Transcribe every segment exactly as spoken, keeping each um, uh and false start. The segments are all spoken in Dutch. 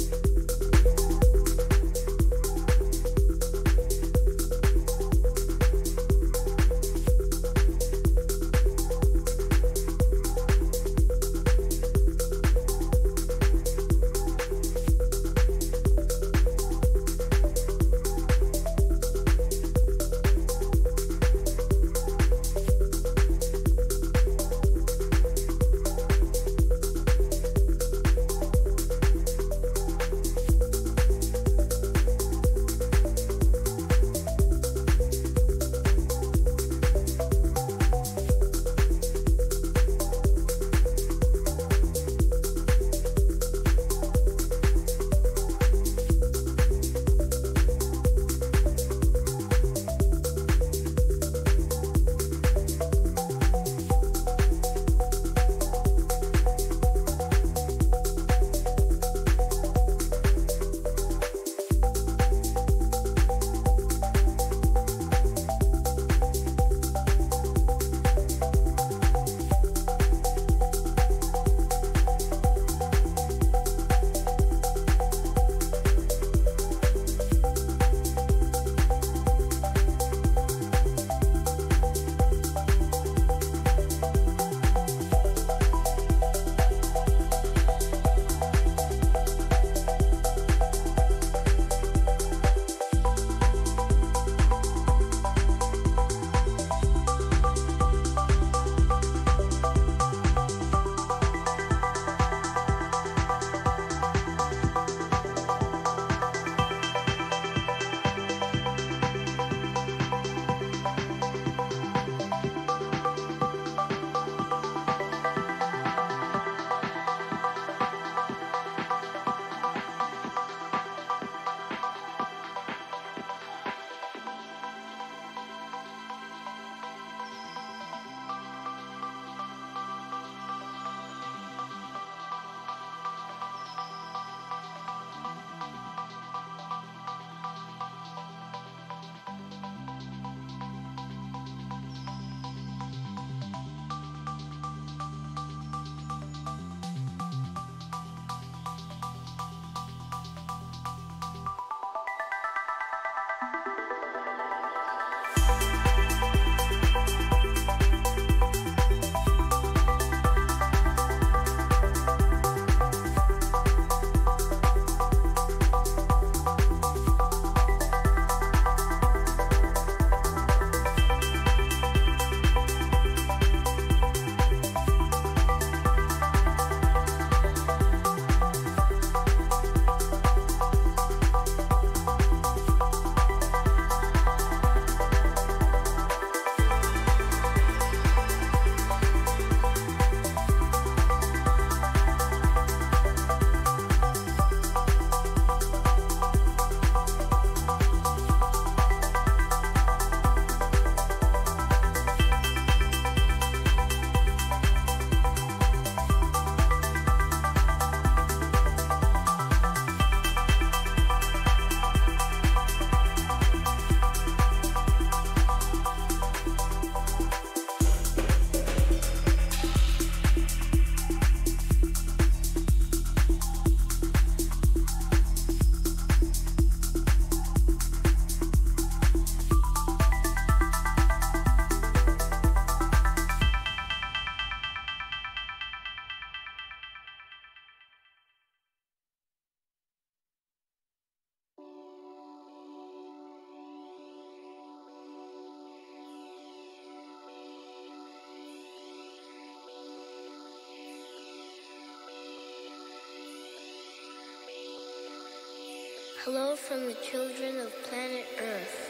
Hello from the children of planet Earth.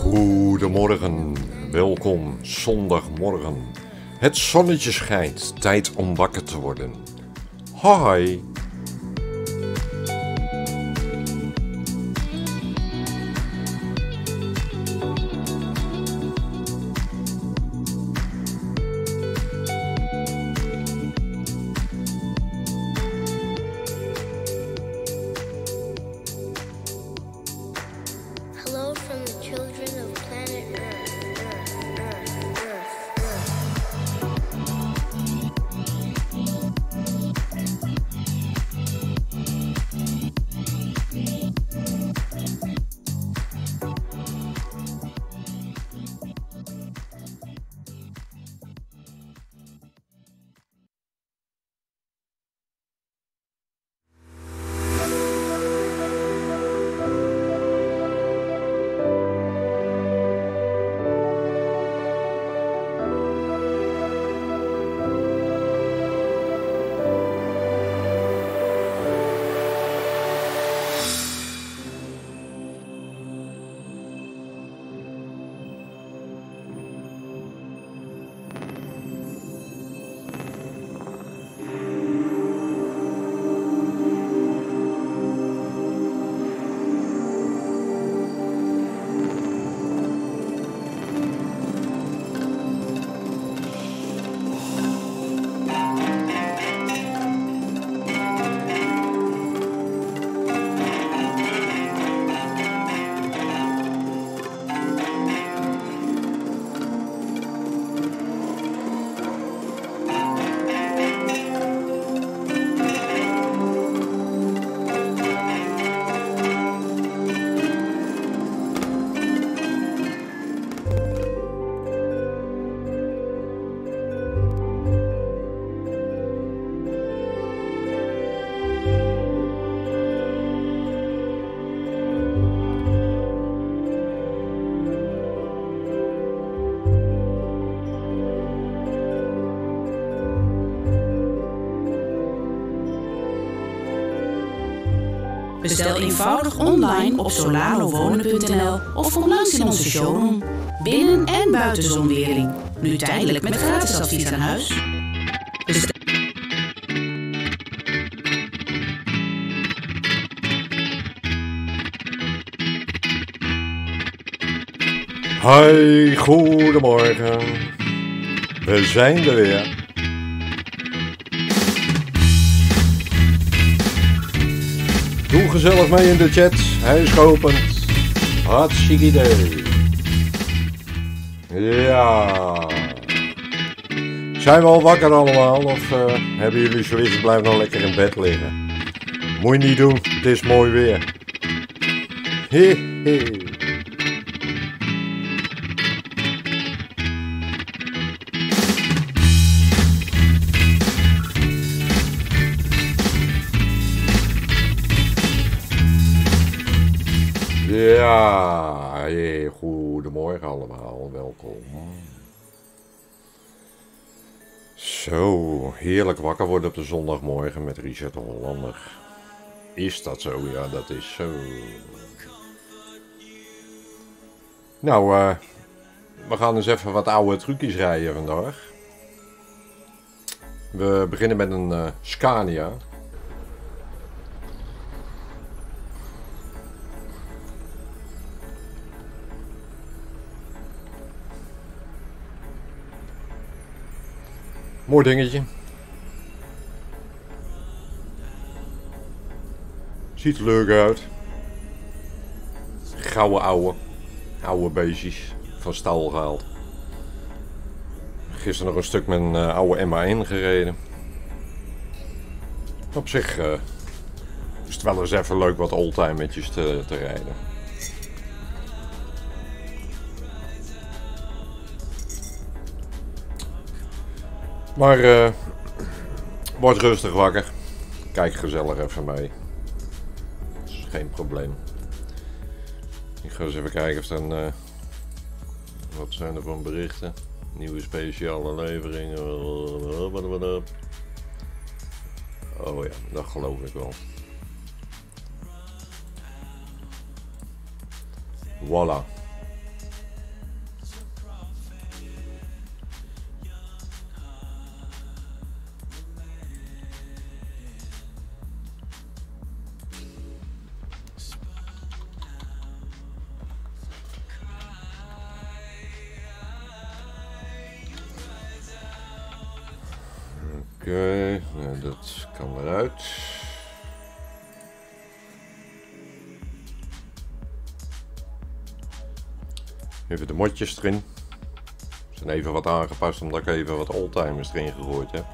Goedemorgen, welkom zondagmorgen. Het zonnetje schijnt, tijd om wakker te worden. Hoi! Hello from the children of planet Earth, Earth, Earth, Earth, Bestel eenvoudig online op solanowonen punt n l of kom langs in onze showroom. Binnen- en buitenzonwering. Nu tijdelijk met gratis advies aan huis. Bestel... Hoi, goedemorgen. We zijn er weer. Doe gezellig mee in de chat. Hij is geopend. Hartstikke idee. Ja. Zijn we al wakker allemaal? Of uh, hebben jullie zoiets? Blijf nou lekker in bed liggen. Moet je niet doen. Het is mooi weer. He he. Ja, hey, goedemorgen allemaal, welkom. Zo, heerlijk wakker worden op de zondagmorgen met Richard de Hollander. Is dat zo? Ja, dat is zo. Nou, uh, we gaan eens even wat oude trucjes rijden vandaag. We beginnen met een uh, Scania. Mooi dingetje. Ziet er leuk uit. Gouden ouwe. Oude beestjes. Van stal gehaald. Gisteren nog een stuk met een uh, oude M A één gereden. Op zich uh, is het wel eens even leuk wat oldtimertjes te, te rijden. Maar uh, word rustig wakker. Kijk gezellig even mee. Dat is geen probleem. Ik ga eens even kijken of dan... Uh, wat zijn er van berichten? Nieuwe speciale leveringen. Oh ja, dat geloof ik wel. Voilà. okay, nou, dat kan eruit. Even de motjes erin. Ze zijn even wat aangepast omdat ik even wat oldtimers erin gegooid heb.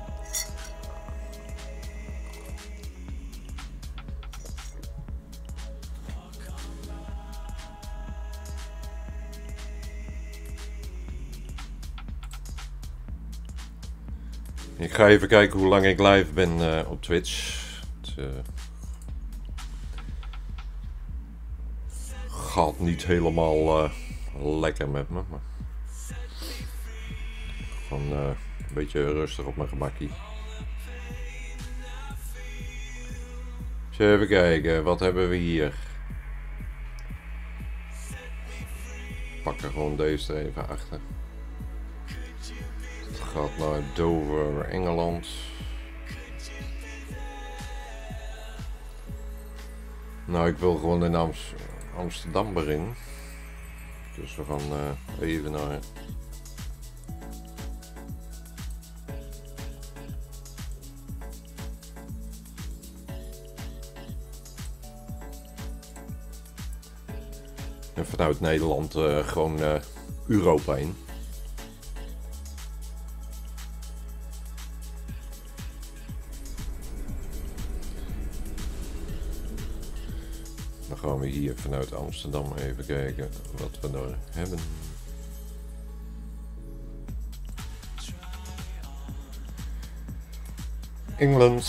Ik ga even kijken hoe lang ik live ben uh, op Twitch. Het uh, gaat niet helemaal uh, lekker met me. Maar gewoon uh, een beetje rustig op mijn gemakkie. Dus even kijken, wat hebben we hier? Pak er gewoon deze er even achter. Gaat naar Dover, Engeland. Nou, ik wil gewoon in Amst Amsterdam erin. Dus we gaan uh, even naar... En vanuit Nederland uh, gewoon uh, Europa in. Dan gaan we hier vanuit Amsterdam even kijken wat we daar hebben. Engeland.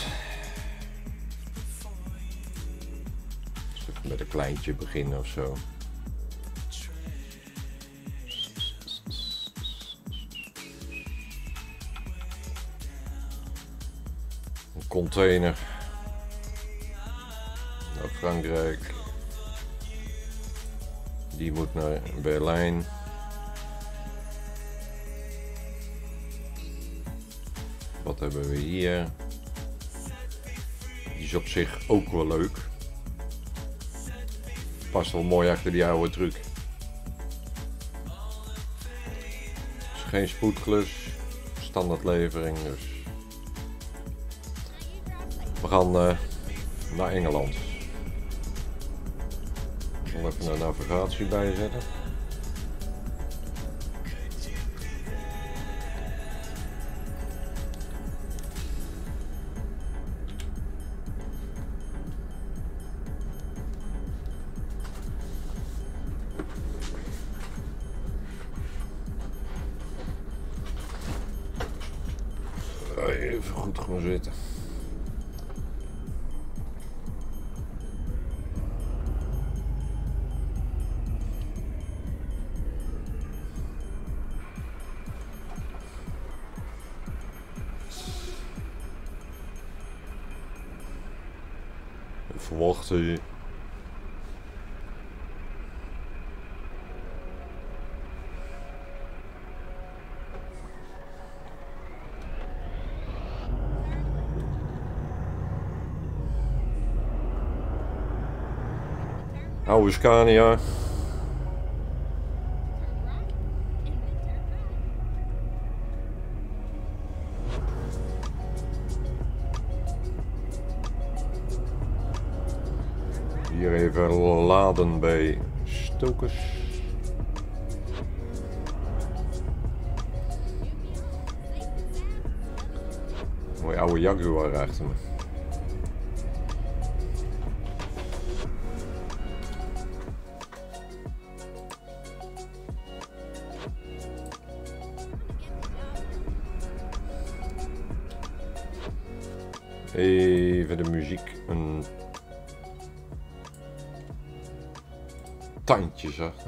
Dus even met een kleintje beginnen of zo. Een container. Naar Frankrijk. Die moet naar Berlijn. Wat hebben we hier? Die is op zich ook wel leuk. Past wel mooi achter die oude truck. Het is geen spoedklus. Standaardlevering dus. We gaan uh, naar Engeland. Ik zal even een navigatie bijzetten. Even goed gaan zitten. Verwachten. Oude Scania. Hier even laden bij Stokers. Mooie oude Jaguar achter me. Even de muziek een tandje zachter.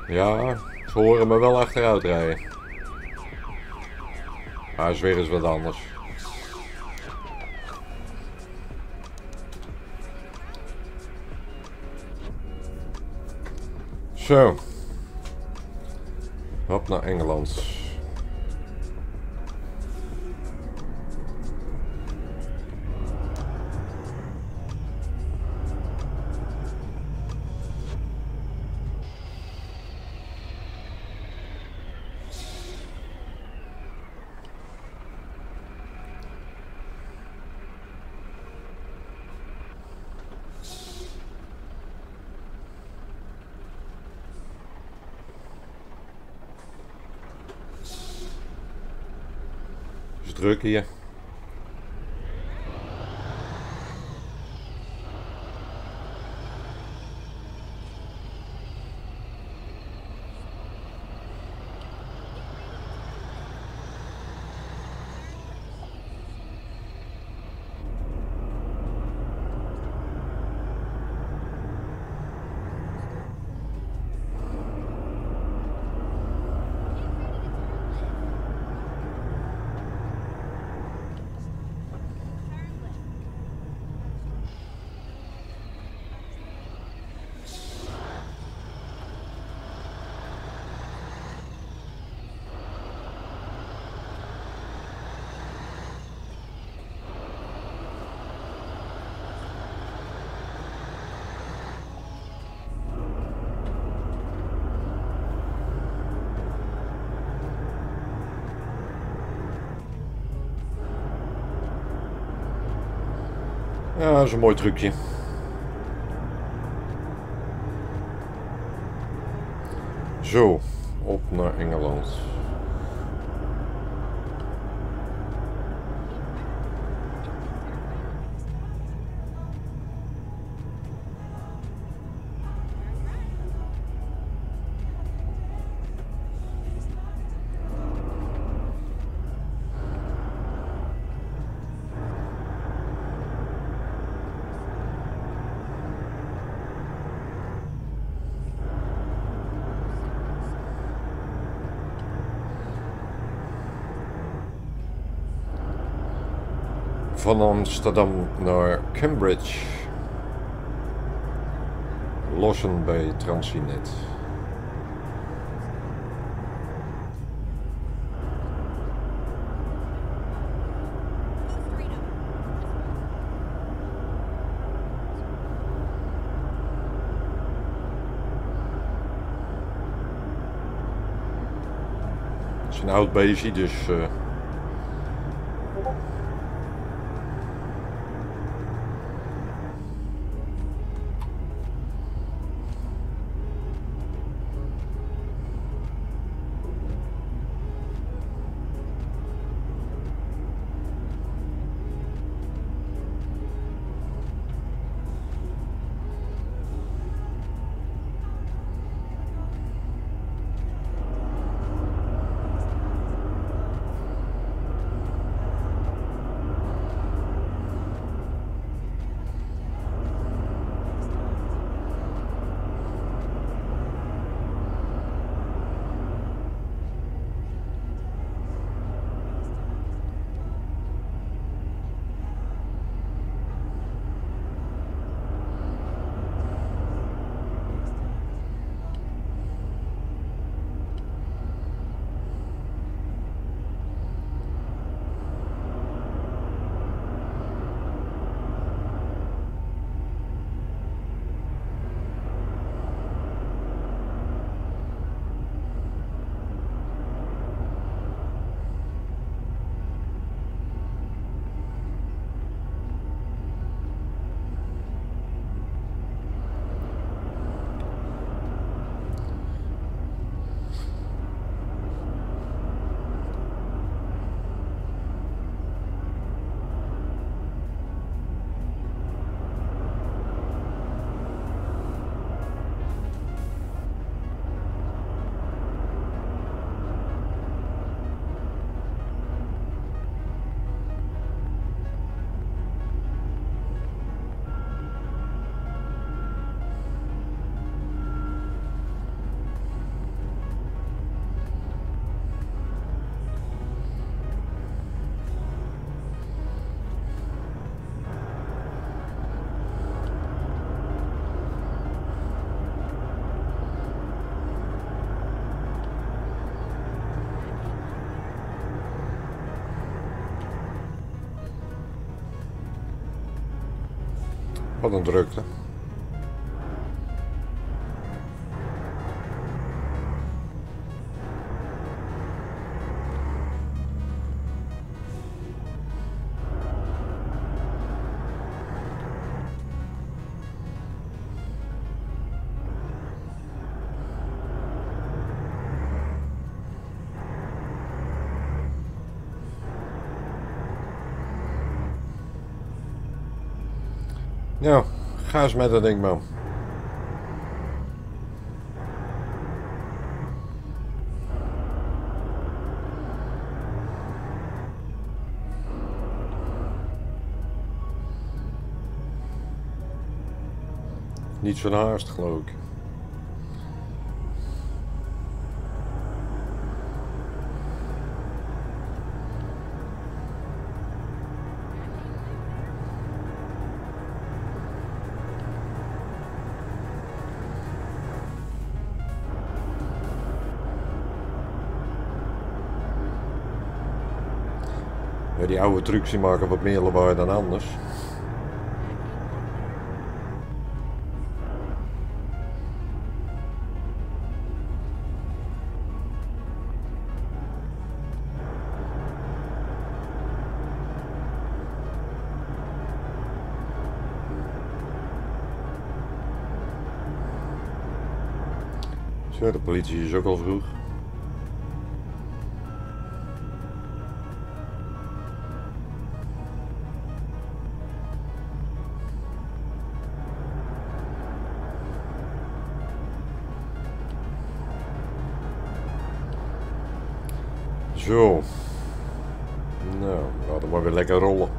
Ja, ze horen me wel achteruit rijden. Maar is weer eens wat anders. Zo. Hop naar Engeland. Druk hier. Ja, dat is een mooi trucje. Zo, op naar Engeland. Van Amsterdam naar Cambridge. Lossen bij Transinet. Het is een oud beestje, dus... Uh, Wat een drukte. Nou, ga eens met dat ding, man. Niet zo'n haast, geloof ik. Ja, die oude trucs die maken wat meer lawaai dan anders. Zo, de politie is ook al vroeg. Zo. Nou, laten we maar weer lekker rollen.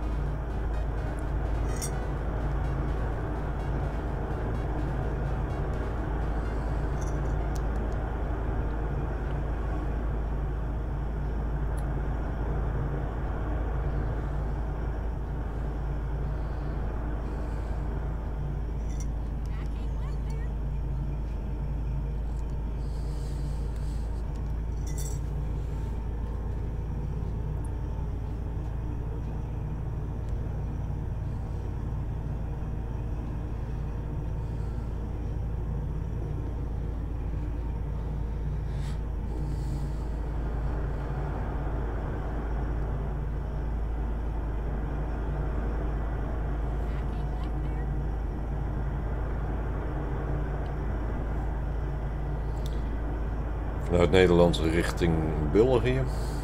Vanuit Nederland richting België.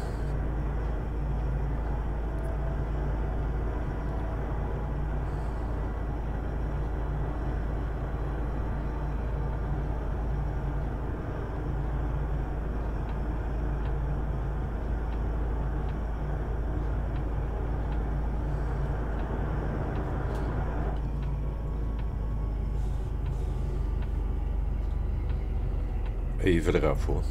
Even eraf hoor.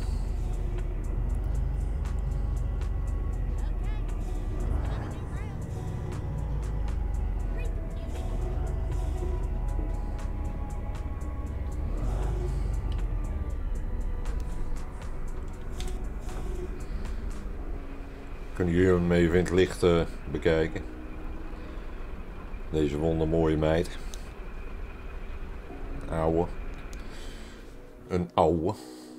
Kunnen jullie hem even in het licht uh, bekijken. Deze wondermooie meid. Ouwe. Een ouwe.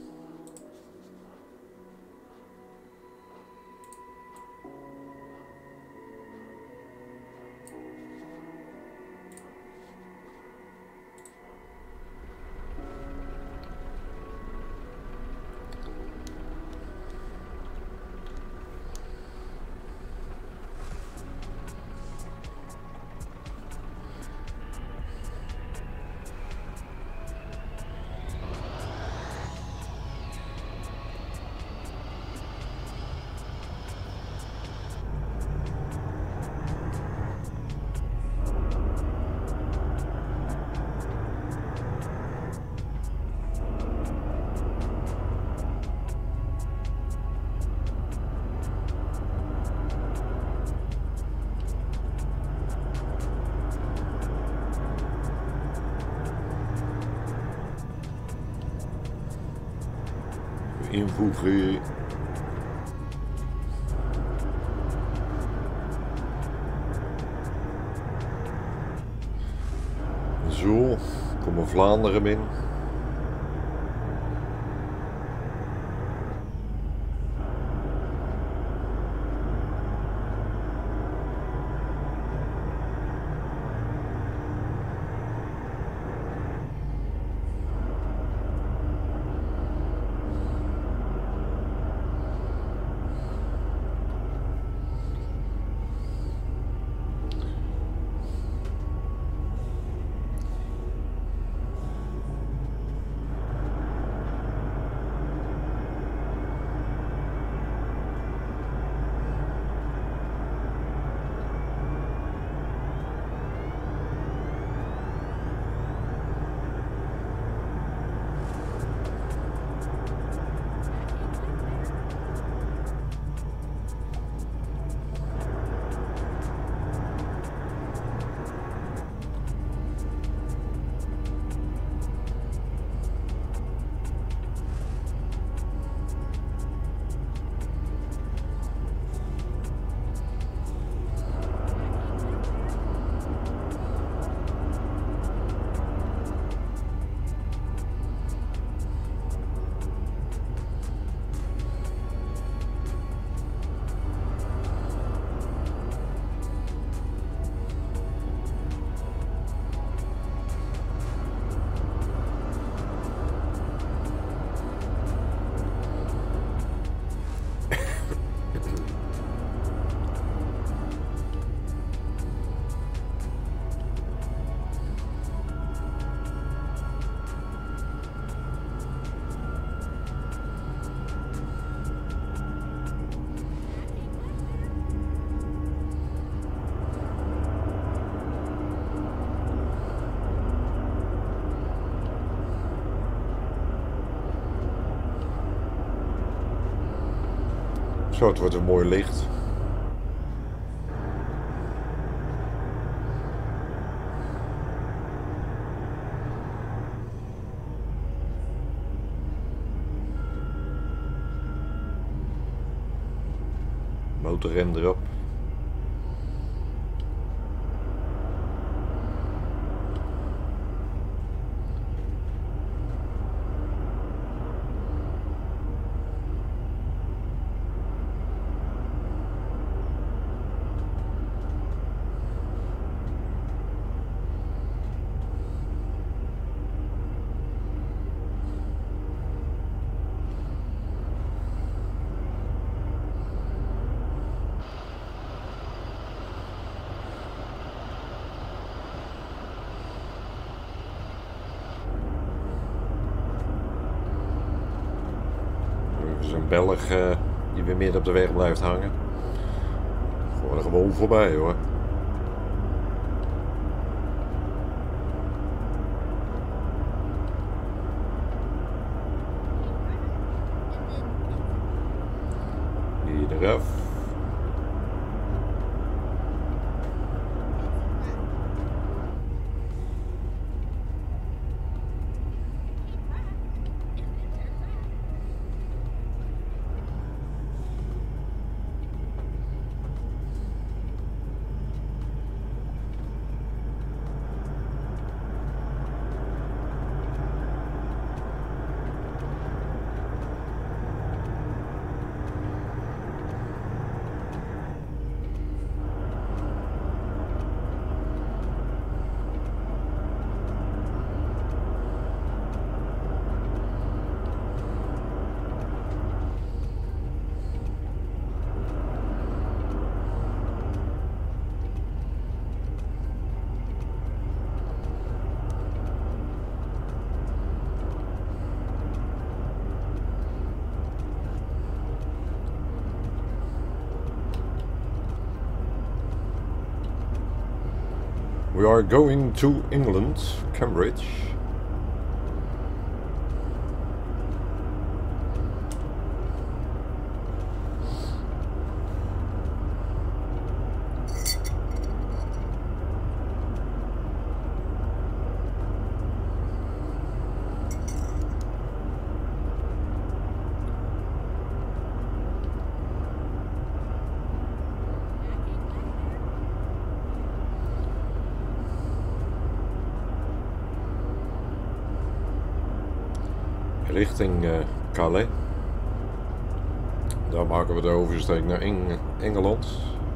Invoegen. Zo, komen Vlaanderen in. Zo, het wordt een mooi licht. Motorrem erop. Zo'n Belg uh, die weer midden op de weg blijft hangen. Gewoon er gewoon voorbij hoor. Hier eraf. We are going to England, Cambridge. richting uh, Calais. Daar maken we de oversteek naar Eng Engeland.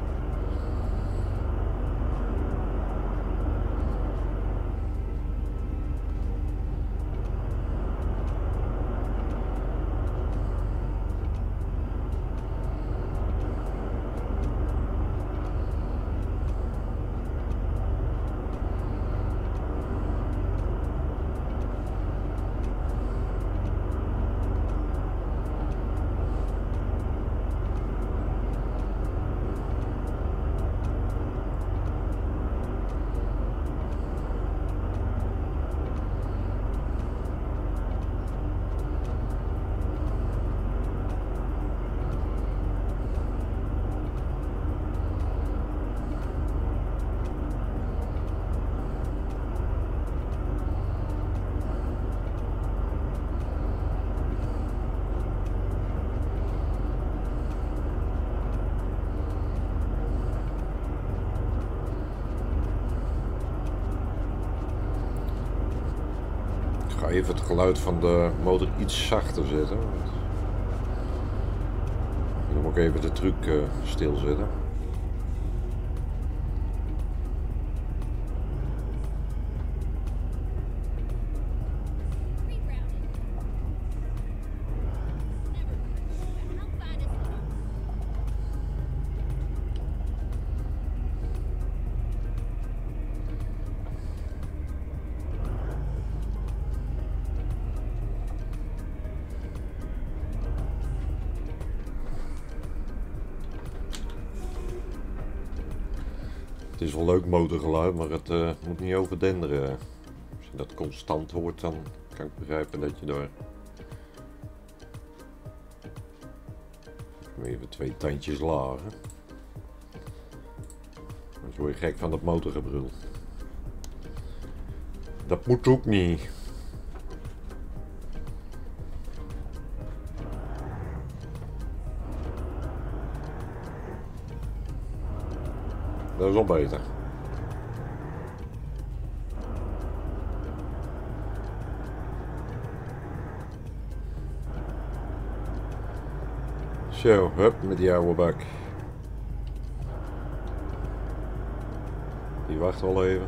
Ik ga even het geluid van de motor iets zachter zetten. Dan moet ik even de truc uh, stilzetten. Het is wel leuk motorgeluid, maar het uh, moet niet overdenderen. Als je dat constant hoort, dan kan ik begrijpen dat je daar even twee tandjes lager. Dan word je gek van dat motorgebrul. Dat moet ook niet. Dat is al beter. Zo, hup, met die oude bak. Die wacht wel even.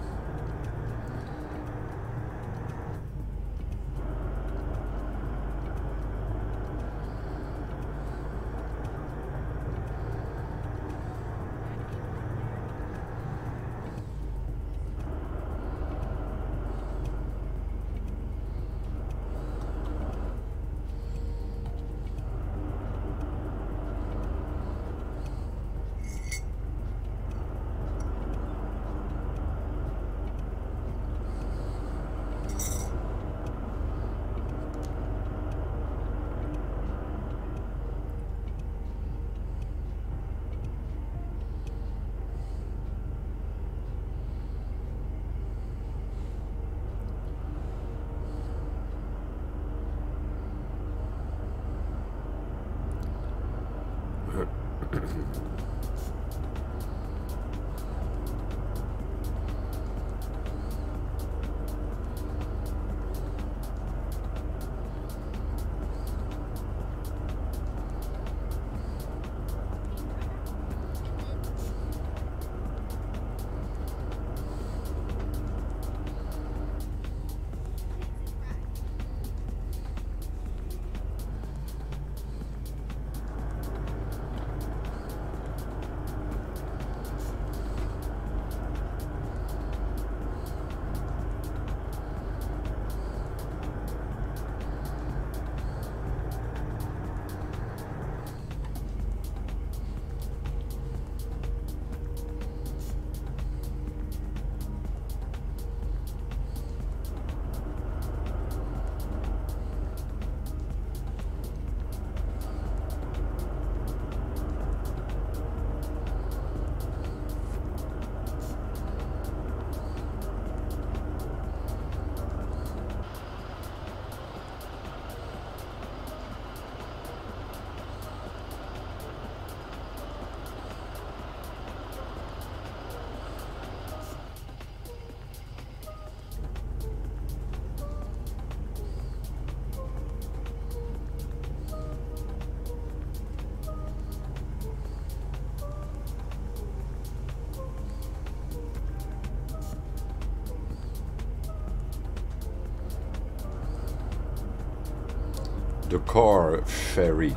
De Car Ferry.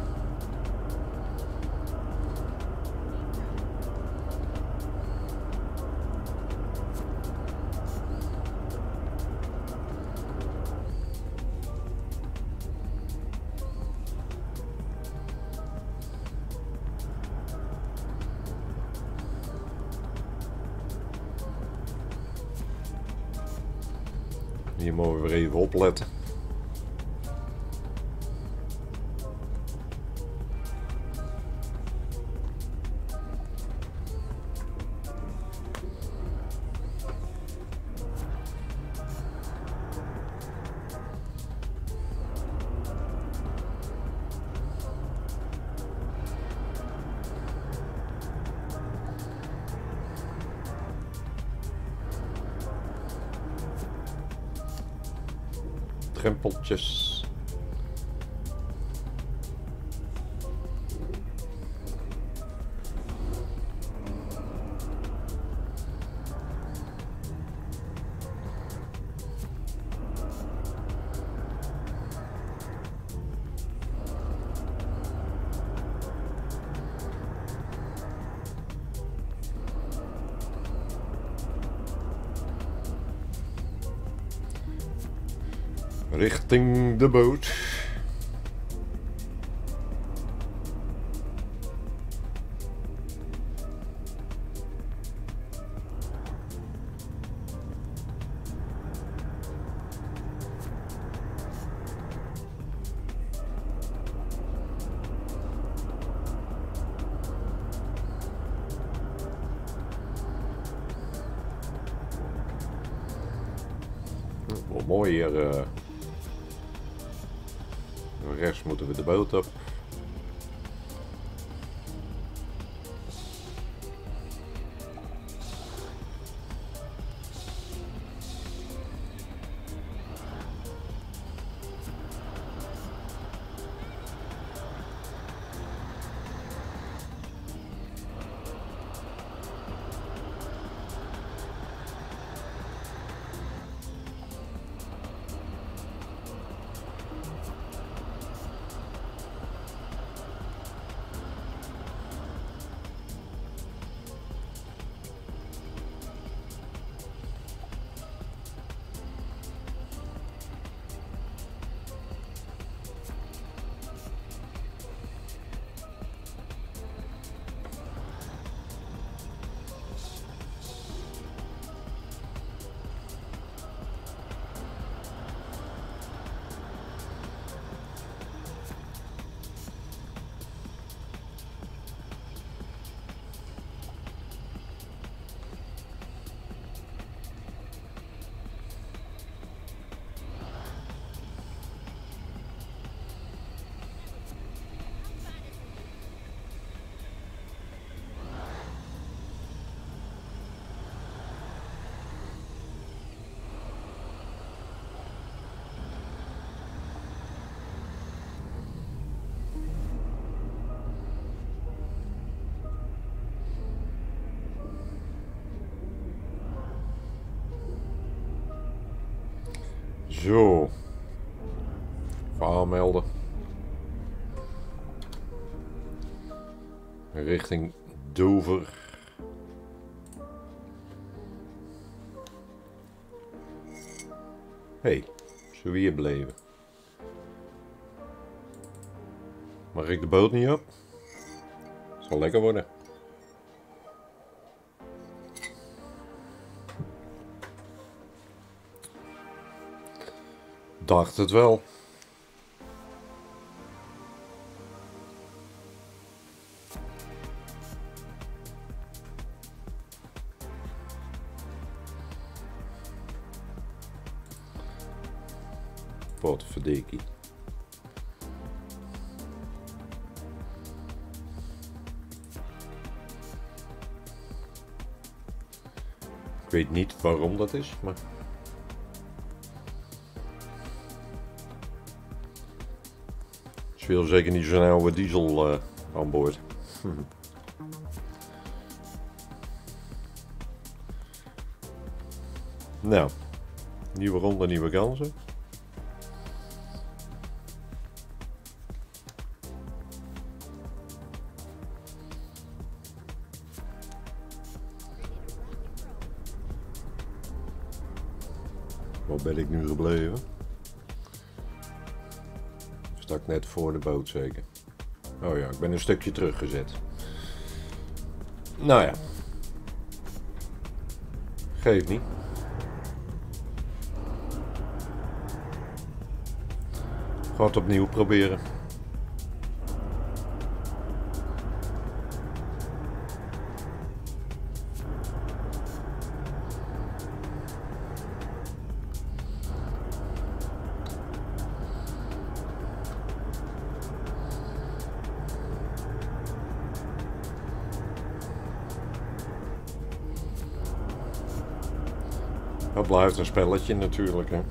Hier mogen we weer even opletten. Drempeltjes. Richting de boot. Wel mooi hier. Uh... Rechts moeten we de boot op. Zo. Verhaal melden. Richting Dover. Hé, hey, zullen we hier blijven? Mag ik de boot niet op? Zal lekker worden. Dacht het wel. Wat verdikkie. Ik weet niet waarom dat is, maar... Ze wil zeker niet zo'n oude diesel uh, aan boord. Hm. Nou, nieuwe ronde, nieuwe kansen. Waar ben ik nu gebleven? Sta ik net voor de boot zeker. Oh ja, ik ben een stukje teruggezet. Nou ja. Geeft niet. Ga het opnieuw proberen. Dat blijft een spelletje natuurlijk, hè.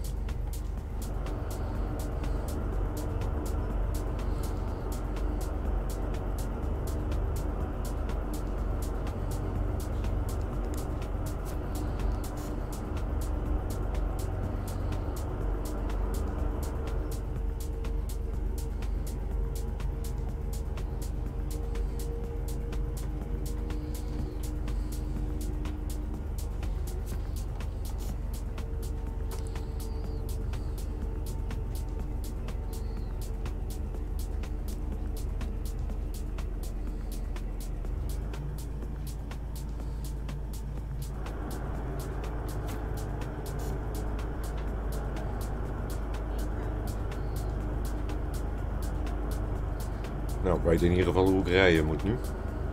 Nou, ik weet in ieder geval hoe ik rijden moet nu.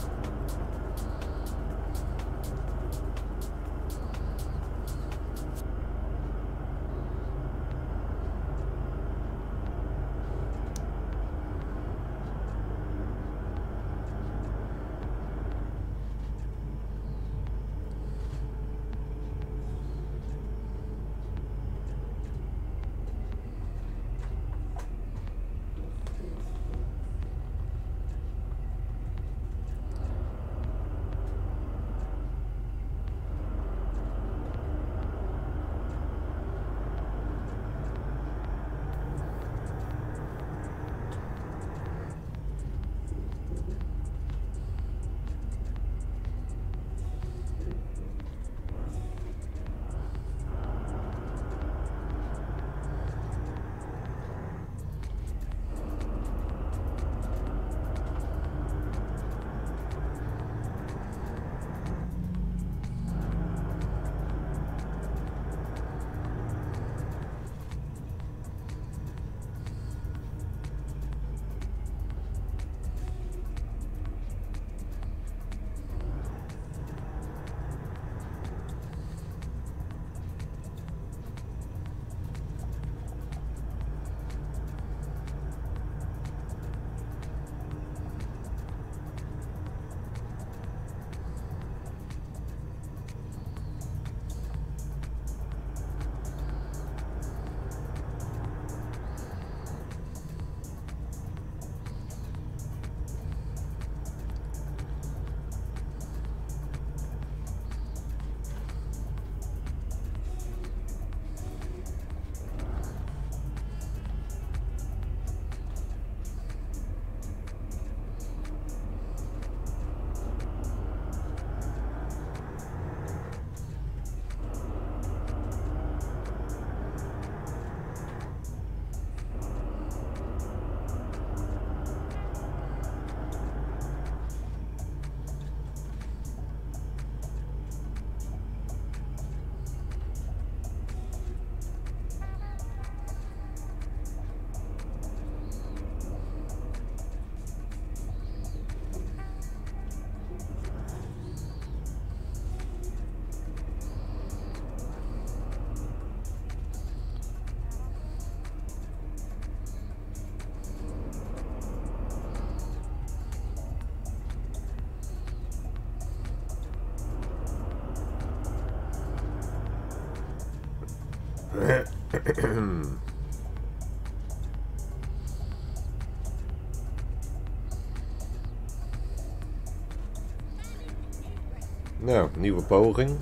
Nou, nieuwe poging.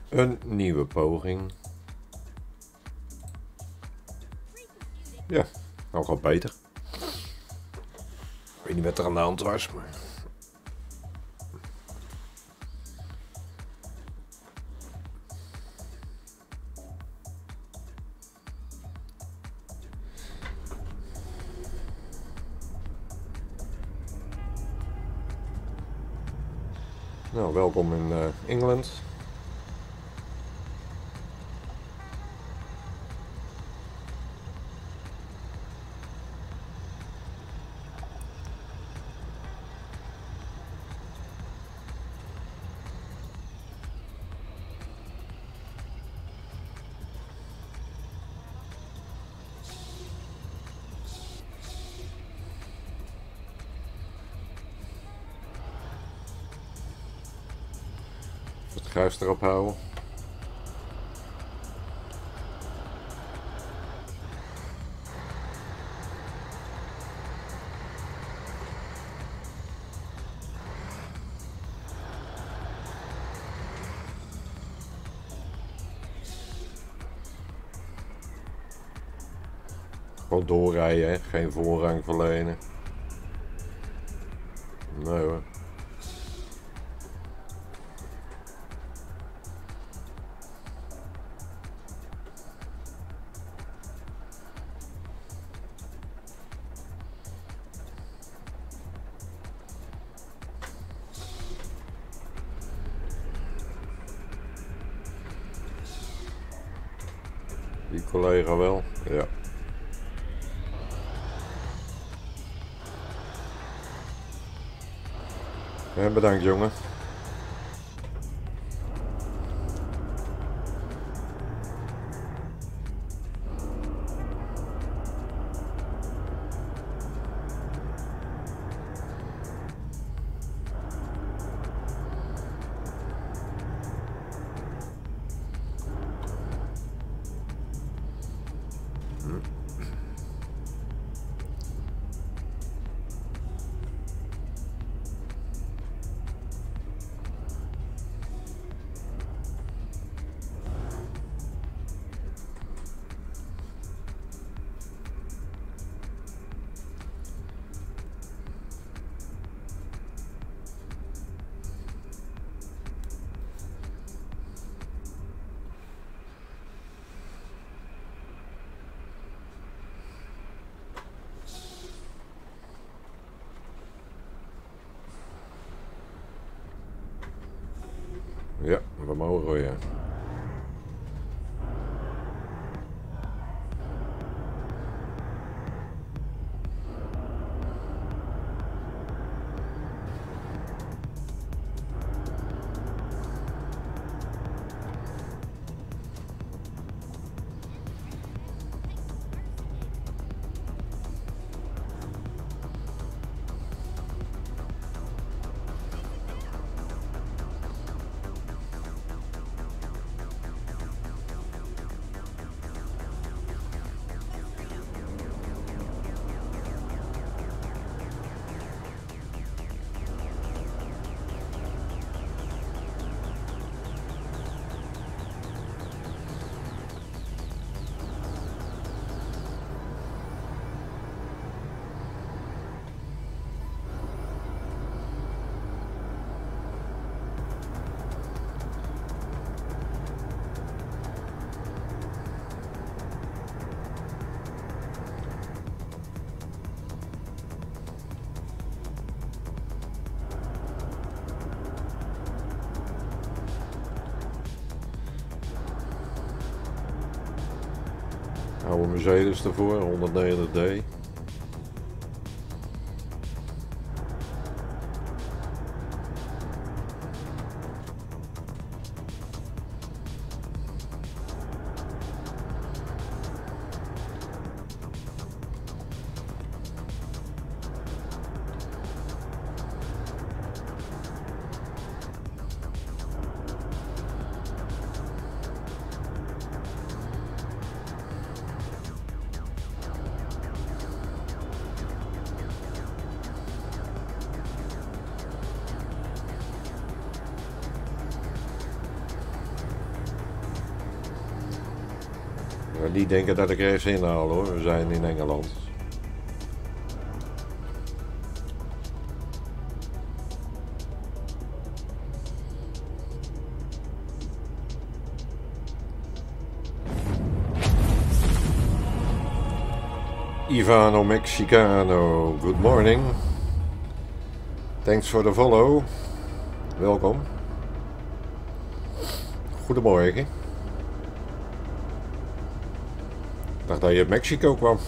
Een nieuwe poging. Ja, nou gaat beter. Ik weet niet wat er aan de hand was, maar... Nou, welkom in uh, Engeland. Het kruis erop houden. Gewoon doorrijden, hè? Geen voorrang verlenen. Nee hoor. Die collega wel, ja. Ja, bedankt jongen. Ja, we mogen weer. Oude Mercedes ervoor, honderdnegentig D. Maar niet denken dat ik rechts inhaal hoor, we zijn in Engeland. Ivano Mexicano, good morning. Thanks for the follow. Welkom. Goedemorgen. Ik dacht dat je uit Mexico kwam.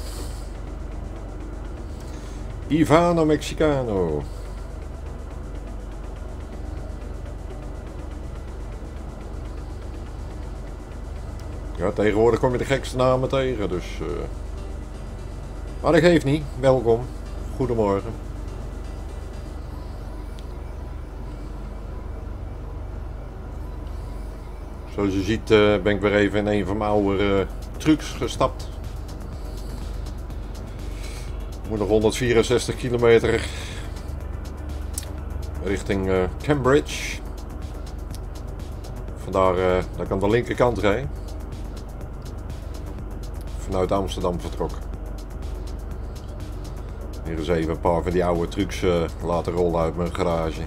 Ivano Mexicano. Ja, tegenwoordig kom je de gekste namen tegen, dus... Uh... Maar dat geeft niet. Welkom. Goedemorgen. Zoals je ziet uh, ben ik weer even in een van mijn oude uh, trucks gestapt. Ik moet nog honderdvierenzestig kilometer richting uh, Cambridge. Vandaar uh, dat ik aan de linkerkant rijd. Vanuit Amsterdam vertrokken. Hier eens even een paar van die oude trucks uh, laten rollen uit mijn garage.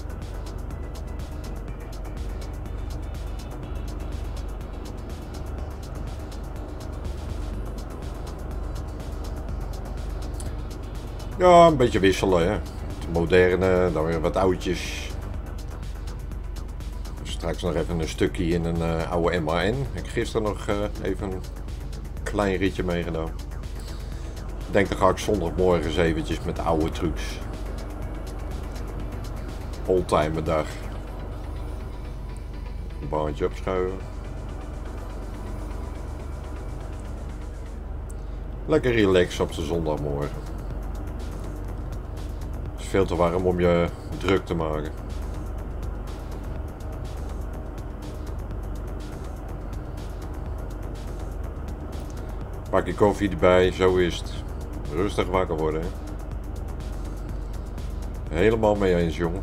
Ja, een beetje wisselen, hè. De moderne, dan weer wat oudjes. Straks nog even een stukje in een uh, oude M A N. Ik heb gisteren nog uh, even een klein ritje meegenomen. Ik denk dat ga ik zondagmorgen eens eventjes met oude trucks. Oldtimer dag. Een baantje opschuiven. Lekker relaxen op de zondagmorgen. Het is veel te warm om je druk te maken. Pakje koffie erbij, zo is het. Rustig wakker worden. Hè? Helemaal mee eens, jongen.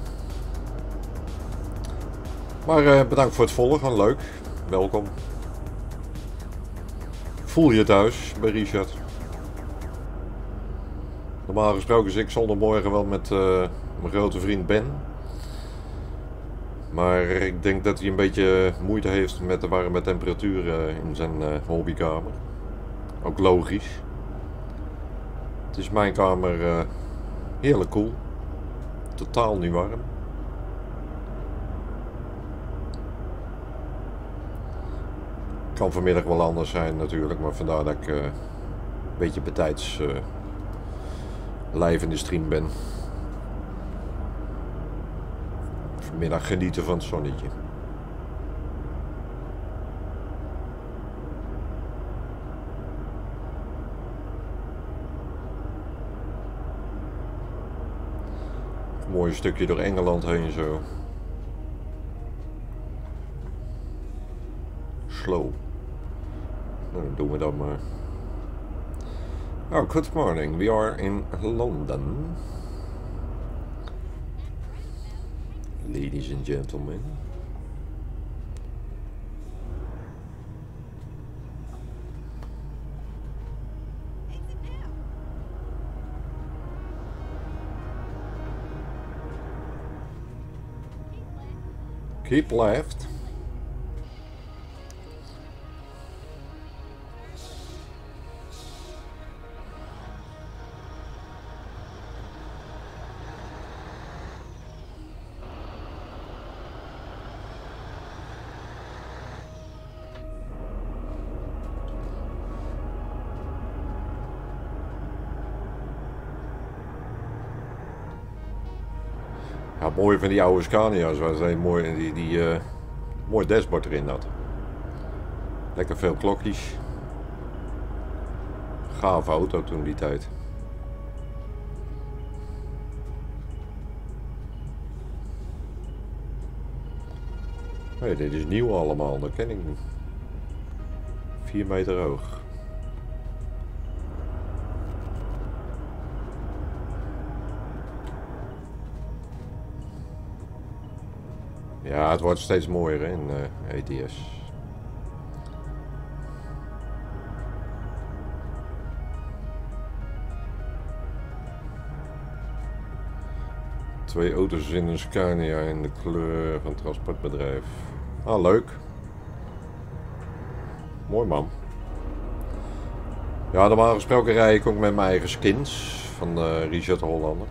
Maar uh, bedankt voor het volgen, leuk. Welkom. Voel je thuis bij Richard. Normaal gesproken zit ik zondagmorgen wel met uh, mijn grote vriend Ben. Maar ik denk dat hij een beetje moeite heeft met de warme temperaturen in zijn uh, hobbykamer. Ook logisch. Het is mijn kamer uh, heerlijk koel. Totaal niet warm. Kan vanmiddag wel anders zijn natuurlijk, maar vandaar dat ik uh, een beetje betijds uh, live in de stream ben. Vanmiddag genieten van het zonnetje. Een mooi stukje door Engeland heen zo. Slow. Nou, dan doen we dat maar. Oh, good morning. We are in London. Ladies and gentlemen. Keep left. Ja, het mooie van die oude Scania's was dat mooi, die, die uh, mooi dashboard erin had. Lekker veel klokjes. Gave auto toen die tijd. Nee, dit is nieuw allemaal, dat ken ik niet. vier meter hoog. Ja, het wordt steeds mooier hè, in uh, A T S. Twee auto's in een Scania in de kleur van het transportbedrijf. Ah, leuk. Mooi man. Ja, normaal gesproken rijd ik ook met mijn eigen skins van uh, Richard de Hollander.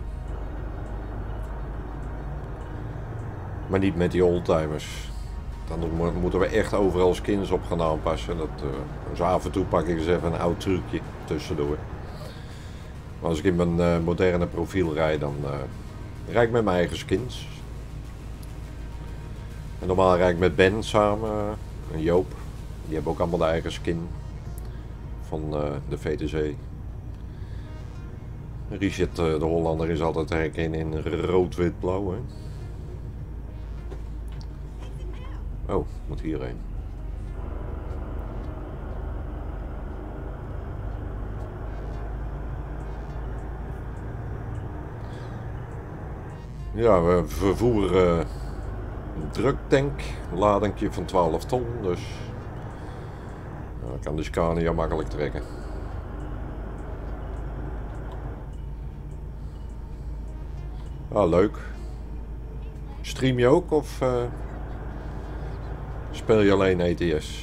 Maar niet met die oldtimers. Dan moeten we echt overal skins op gaan aanpassen. Dat, uh, dus af en toe pak ik eens even een oud trucje tussendoor. Maar als ik in mijn uh, moderne profiel rijd, dan uh, rijd ik met mijn eigen skins. En normaal rijd ik met Ben samen uh, en Joop. Die hebben ook allemaal de eigen skin van uh, de V T C. Richard uh, de Hollander is altijd te herkennen in rood-wit-blauw. Oh, moet hierheen. Ja, we vervoeren een druktank, een ladingje van twaalf ton, dus dan kan de Scania makkelijk trekken. Ah, leuk. Stream je ook of uh, speel je alleen E T S?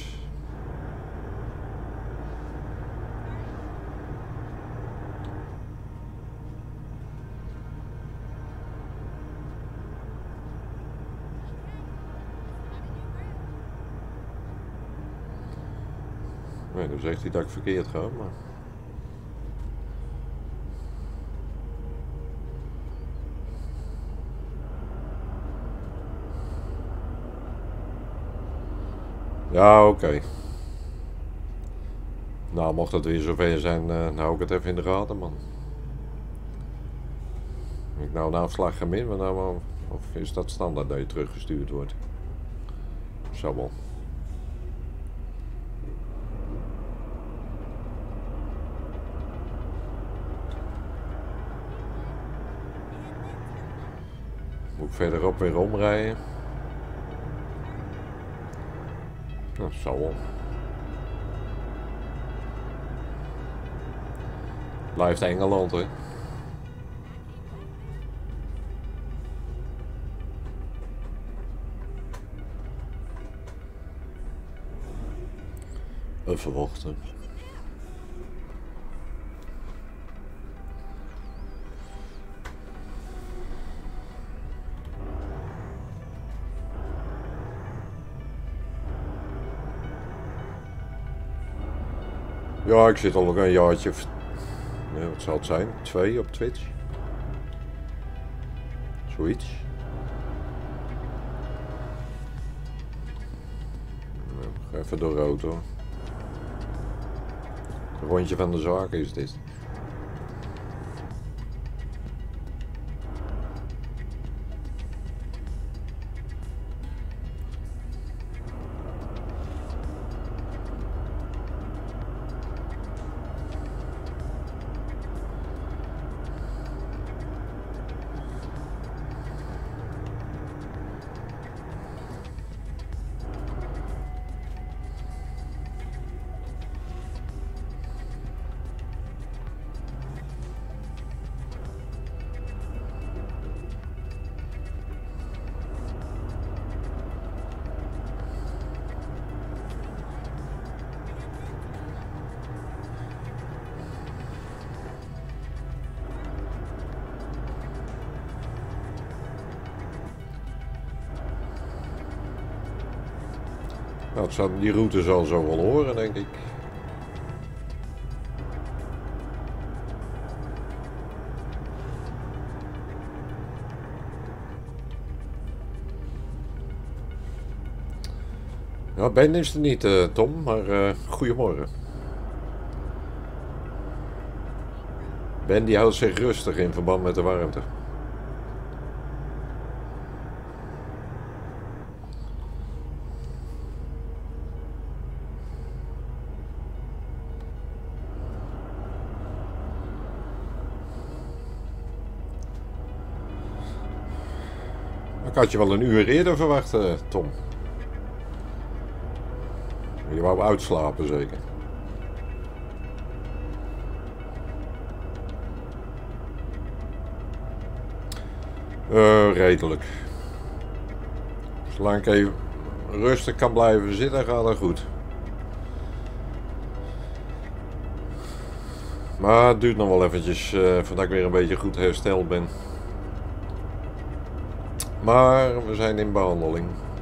Nee, dan zegt hij dat ik verkeerd ga, maar... Ja, oké. Okay. Nou, mocht het weer zover zijn, uh, nou hou ik het even in de gaten, man. Heb ik nou een afslag gemist, nou, of is dat standaard dat je teruggestuurd wordt? Zo wel. Moet ik verderop weer omrijden? Nou, zo wel. Blijft Engeland, hè? Even wachten. Ja, ik zit al nog een jaartje of... Ja, wat zal het zijn? Twee op Twitch? Zoiets. Ja, even door rood hoor. Een rondje van de zaak is dit. Nou, die route zal zo wel horen, denk ik. Ja, Ben is er niet, uh, Tom, maar uh, goedemorgen. Ben die houdt zich rustig in verband met de warmte. Ik had je wel een uur eerder verwacht, uh, Tom. Je wou uitslapen zeker. Uh, redelijk. Zolang ik even rustig kan blijven zitten, gaat dat goed. Maar het duurt nog wel eventjes uh, voordat ik weer een beetje goed hersteld ben. Maar we zijn in behandeling.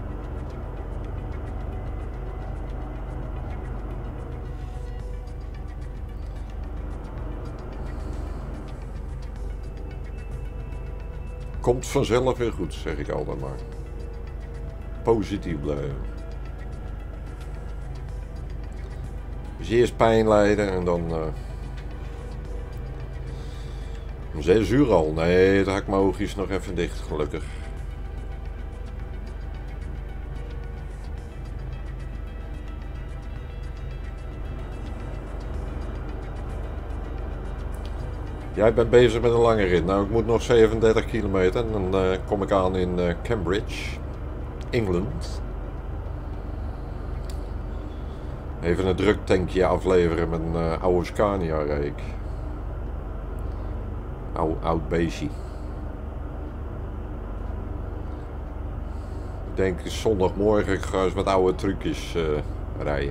Komt vanzelf weer goed, zeg ik altijd maar. Positief blijven. Dus eerst pijn lijden en dan... Uh... om zes uur al. Nee, dan had ik mijn oogjes nog even dicht, gelukkig. Jij bent bezig met een lange rit. Nou, ik moet nog zevenendertig kilometer. En dan uh, kom ik aan in uh, Cambridge, Engeland. Even een druktankje afleveren met een uh, oude Scania reek. Oud, oud beestje. Ik denk zondagmorgen ik ga eens met oude trucjes uh, rijden.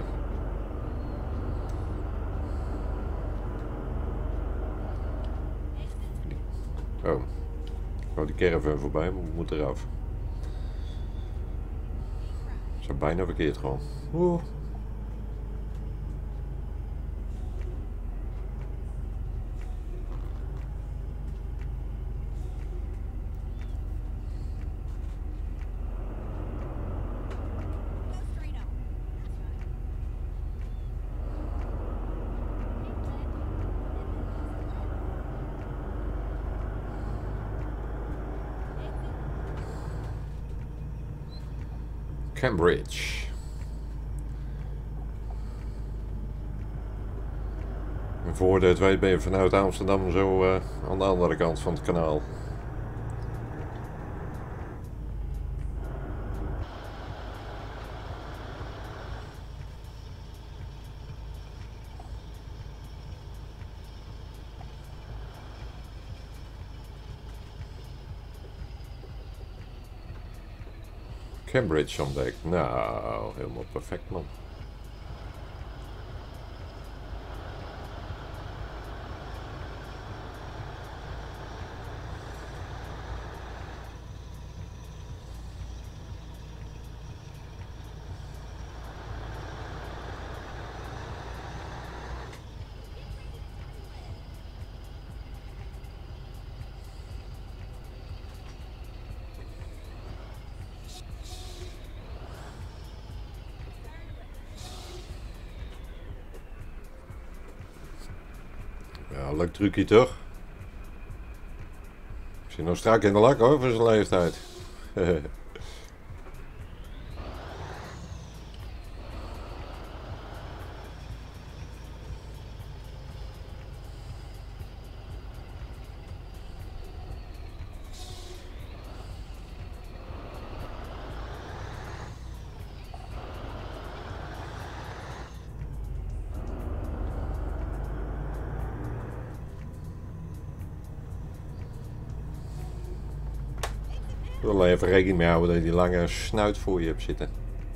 Oh, oh die caravan voorbij, maar we moeten eraf. Zo bijna verkeerd gewoon. Oeh. Cambridge. En voor je het weet ben je vanuit Amsterdam zo uh, aan de andere kant van het kanaal. Cambridge ontdekt. Nou, helemaal perfect, man. Ja, leuk trucje toch? Ik zit nog strak in de lak hoor, voor zijn leeftijd. Ik wil alleen even rekening mee houden dat je die lange snuit voor je hebt zitten.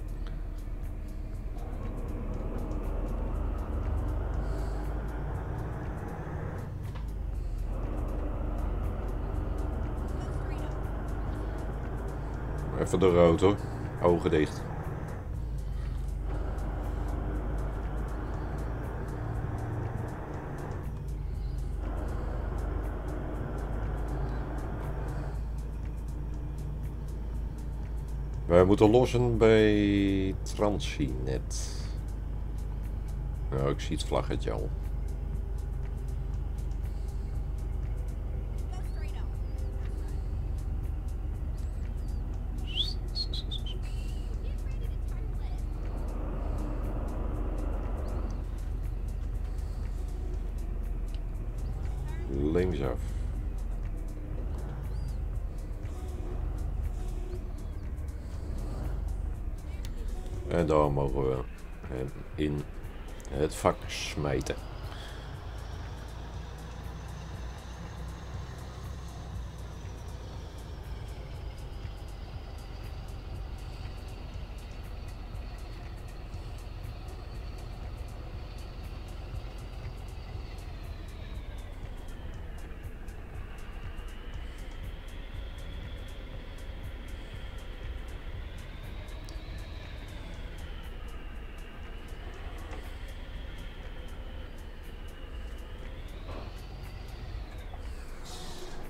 Even de rood hoor, ogen dicht. Wij moeten lossen bij Transinet. Nou, ik zie het vlaggetje al. Linksaf. En daar mogen we hem in het vak smijten.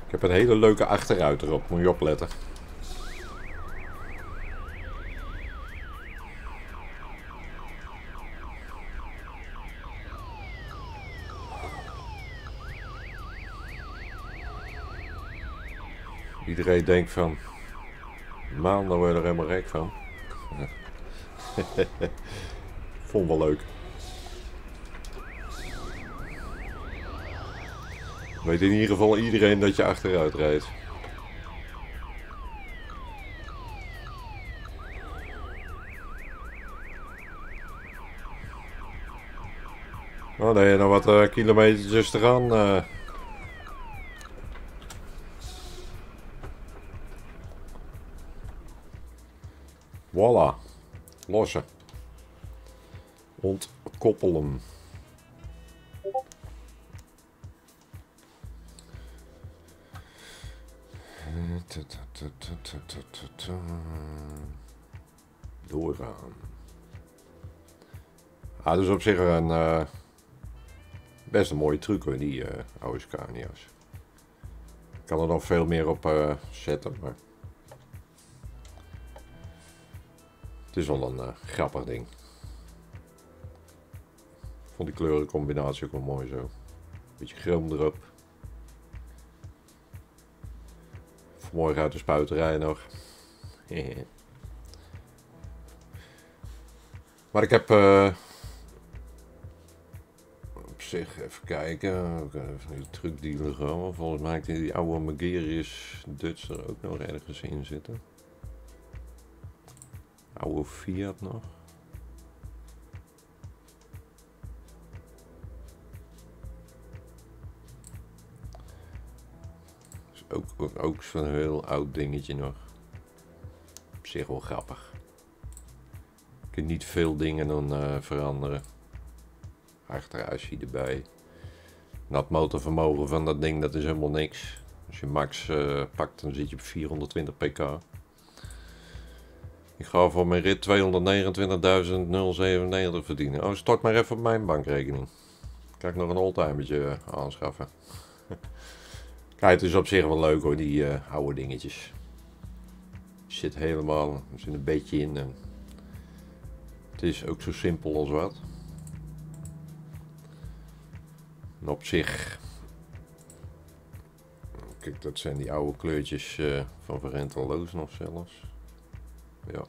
Ik heb een hele leuke achteruit erop, moet je opletten. Iedereen denkt van, man, daar word je er helemaal gek van. Vond wel leuk. Weet in ieder geval iedereen dat je achteruit rijdt. Oh, dan heb je nog wat uh, kilometers te gaan. Uh. Voilà. Lossen. Ontkoppelen. Doorgaan. Ah, dus op zich een uh, best een mooie truc hoor, die uh, oude Scania's. Ik kan er nog veel meer op uh, zetten, maar het is wel een uh, grappig ding. Ik vond die kleurencombinatie ook wel mooi zo. Beetje chroom erop. Vanmorgen uit de spuiterij nog. Maar ik heb uh, op zich even kijken. Ik heb even die truckdealer gaan. Volgens mij heeft die oude Magirius Dutch er ook nog ergens in zitten. Oude Fiat nog. Ook, ook, ook zo'n heel oud dingetje nog. Op zich wel grappig. Je kunt niet veel dingen dan uh, veranderen. Achteruitje erbij. Dat motorvermogen van dat ding, dat is helemaal niks. Als je max uh, pakt, dan zit je op vierhonderdtwintig pk. Ik ga voor mijn rit tweehonderdnegenentwintigduizend zevenennegentig verdienen. Oh, stort maar even op mijn bankrekening. Kan ik nog een oldtimertje aanschaffen. Kijk, het is op zich wel leuk hoor, die uh, oude dingetjes. Zit helemaal, er zit een beetje in. En het is ook zo simpel als wat. En op zich, kijk, dat zijn die oude kleurtjes uh, van Verrenteloos nog zelfs. Ja.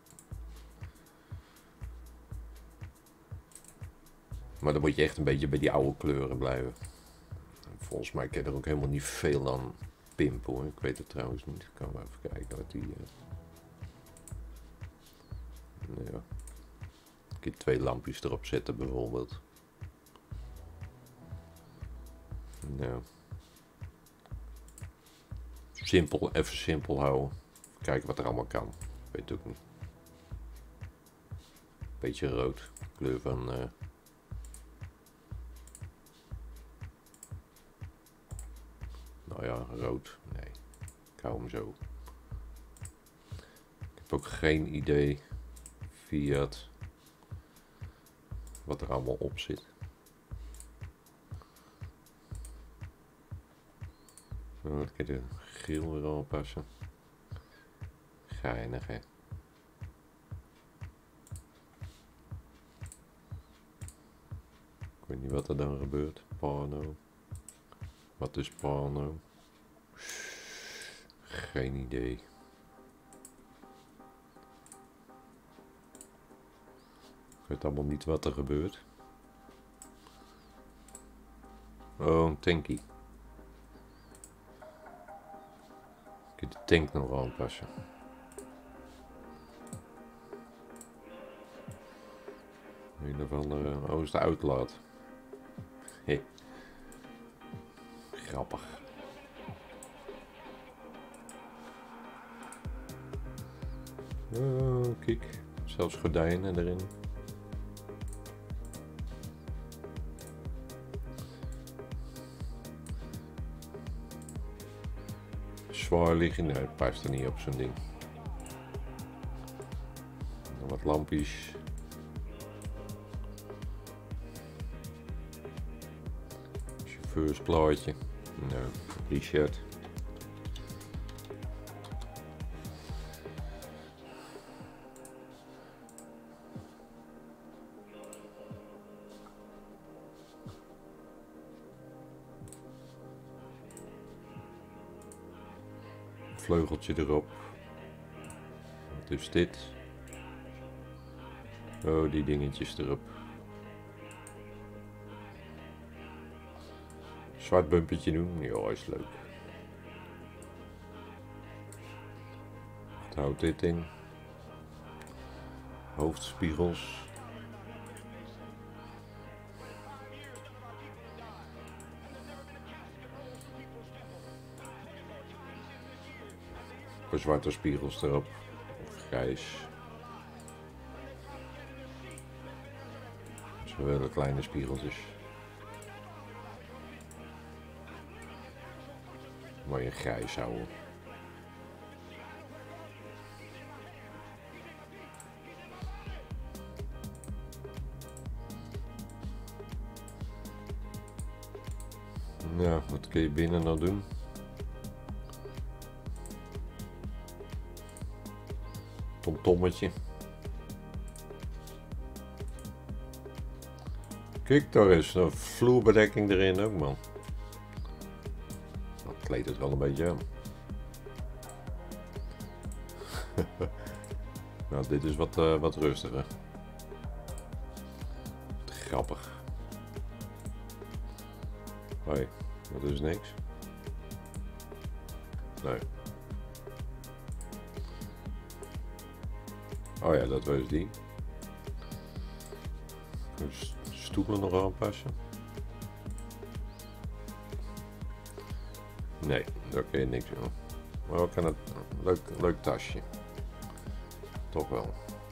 Maar dan moet je echt een beetje bij die oude kleuren blijven. Volgens mij kan je er ook helemaal niet veel aan pimpen hoor. Ik weet het trouwens niet. Ik kan maar even kijken wat die... Uh... Ja. Ik kan twee lampjes erop zetten bijvoorbeeld. Nou. Simpel, even simpel houden. Kijken wat er allemaal kan. Ik weet het ook niet. Beetje rood. Kleur van... Uh... Nou ja, rood. Nee, ik hou hem zo. Ik heb ook geen idee, Fiat, wat er allemaal op zit. Dan kan je de grill weer aanpassen. Geinig hè. Ik weet niet wat er dan gebeurt. Porno. Wat is porno? Geen idee. Ik weet allemaal niet wat er gebeurt. Oh, een tankie. Ik kan de tank nog aanpassen. Een of andere... Oh, is de uitlaat. Hey. Grappig. Oh, kijk. Zelfs gordijnen erin. Zwaar liggen. Nee, het past er niet op zo'n ding. Dan wat lampjes. Chauffeursplaatje. Nou, t-shirt. vleugeltje erop. Wat is dit? Oh, die dingetjes erop. Zwart bumpertje doen, ja, is leuk. Wat houdt dit in? Hoofdspiegels. Een paar zwarte spiegels erop. Of grijs. Zo hele kleine spiegeltjes. Mooie grijs houden. Ja, wat kun je binnen nou doen? Tomtommetje. Kijk, daar is een vloerbedekking erin ook, man. Dat kleedt het wel een beetje aan. Nou, dit is wat, uh, wat rustiger. Grappig. Hoi, dat is niks. Nee. Oh ja, dat was die. Dus stoelen nog aanpassen. Nee, daar kun je niks aan. Maar ook aan het leuk, leuk tasje. Toch wel.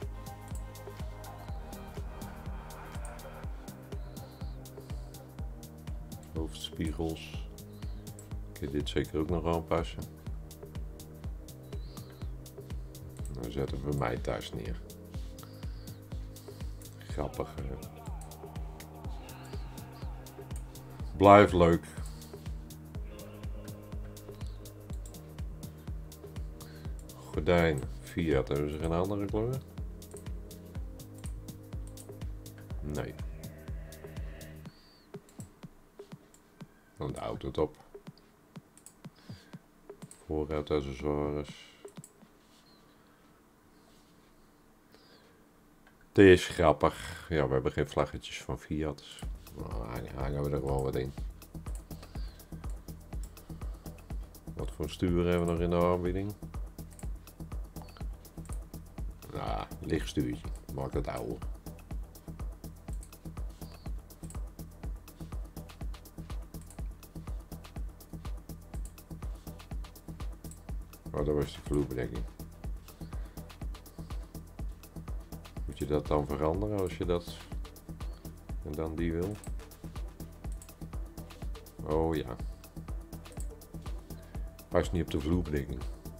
Hoofdspiegels. Kun je dit zeker ook nog aanpassen. Dan zetten we mijn tas neer. Grappig. Hè? Blijft leuk. Gordijn. Fiat. Hebben ze geen andere kleur? Nee. Dan de auto top. Vooruitaccessoires. Het is grappig. Ja, we hebben geen vlaggetjes van Fiat. Nou, hangen we er gewoon wat in. Wat voor stuur hebben we nog in de aanbieding? Nou, lichtstuurtje. Maak het oude. Oh, dat was die vloerbedekking. Moet je dat dan veranderen als je dat en dan die wil? Oh ja. Past niet op de vloerbedekking.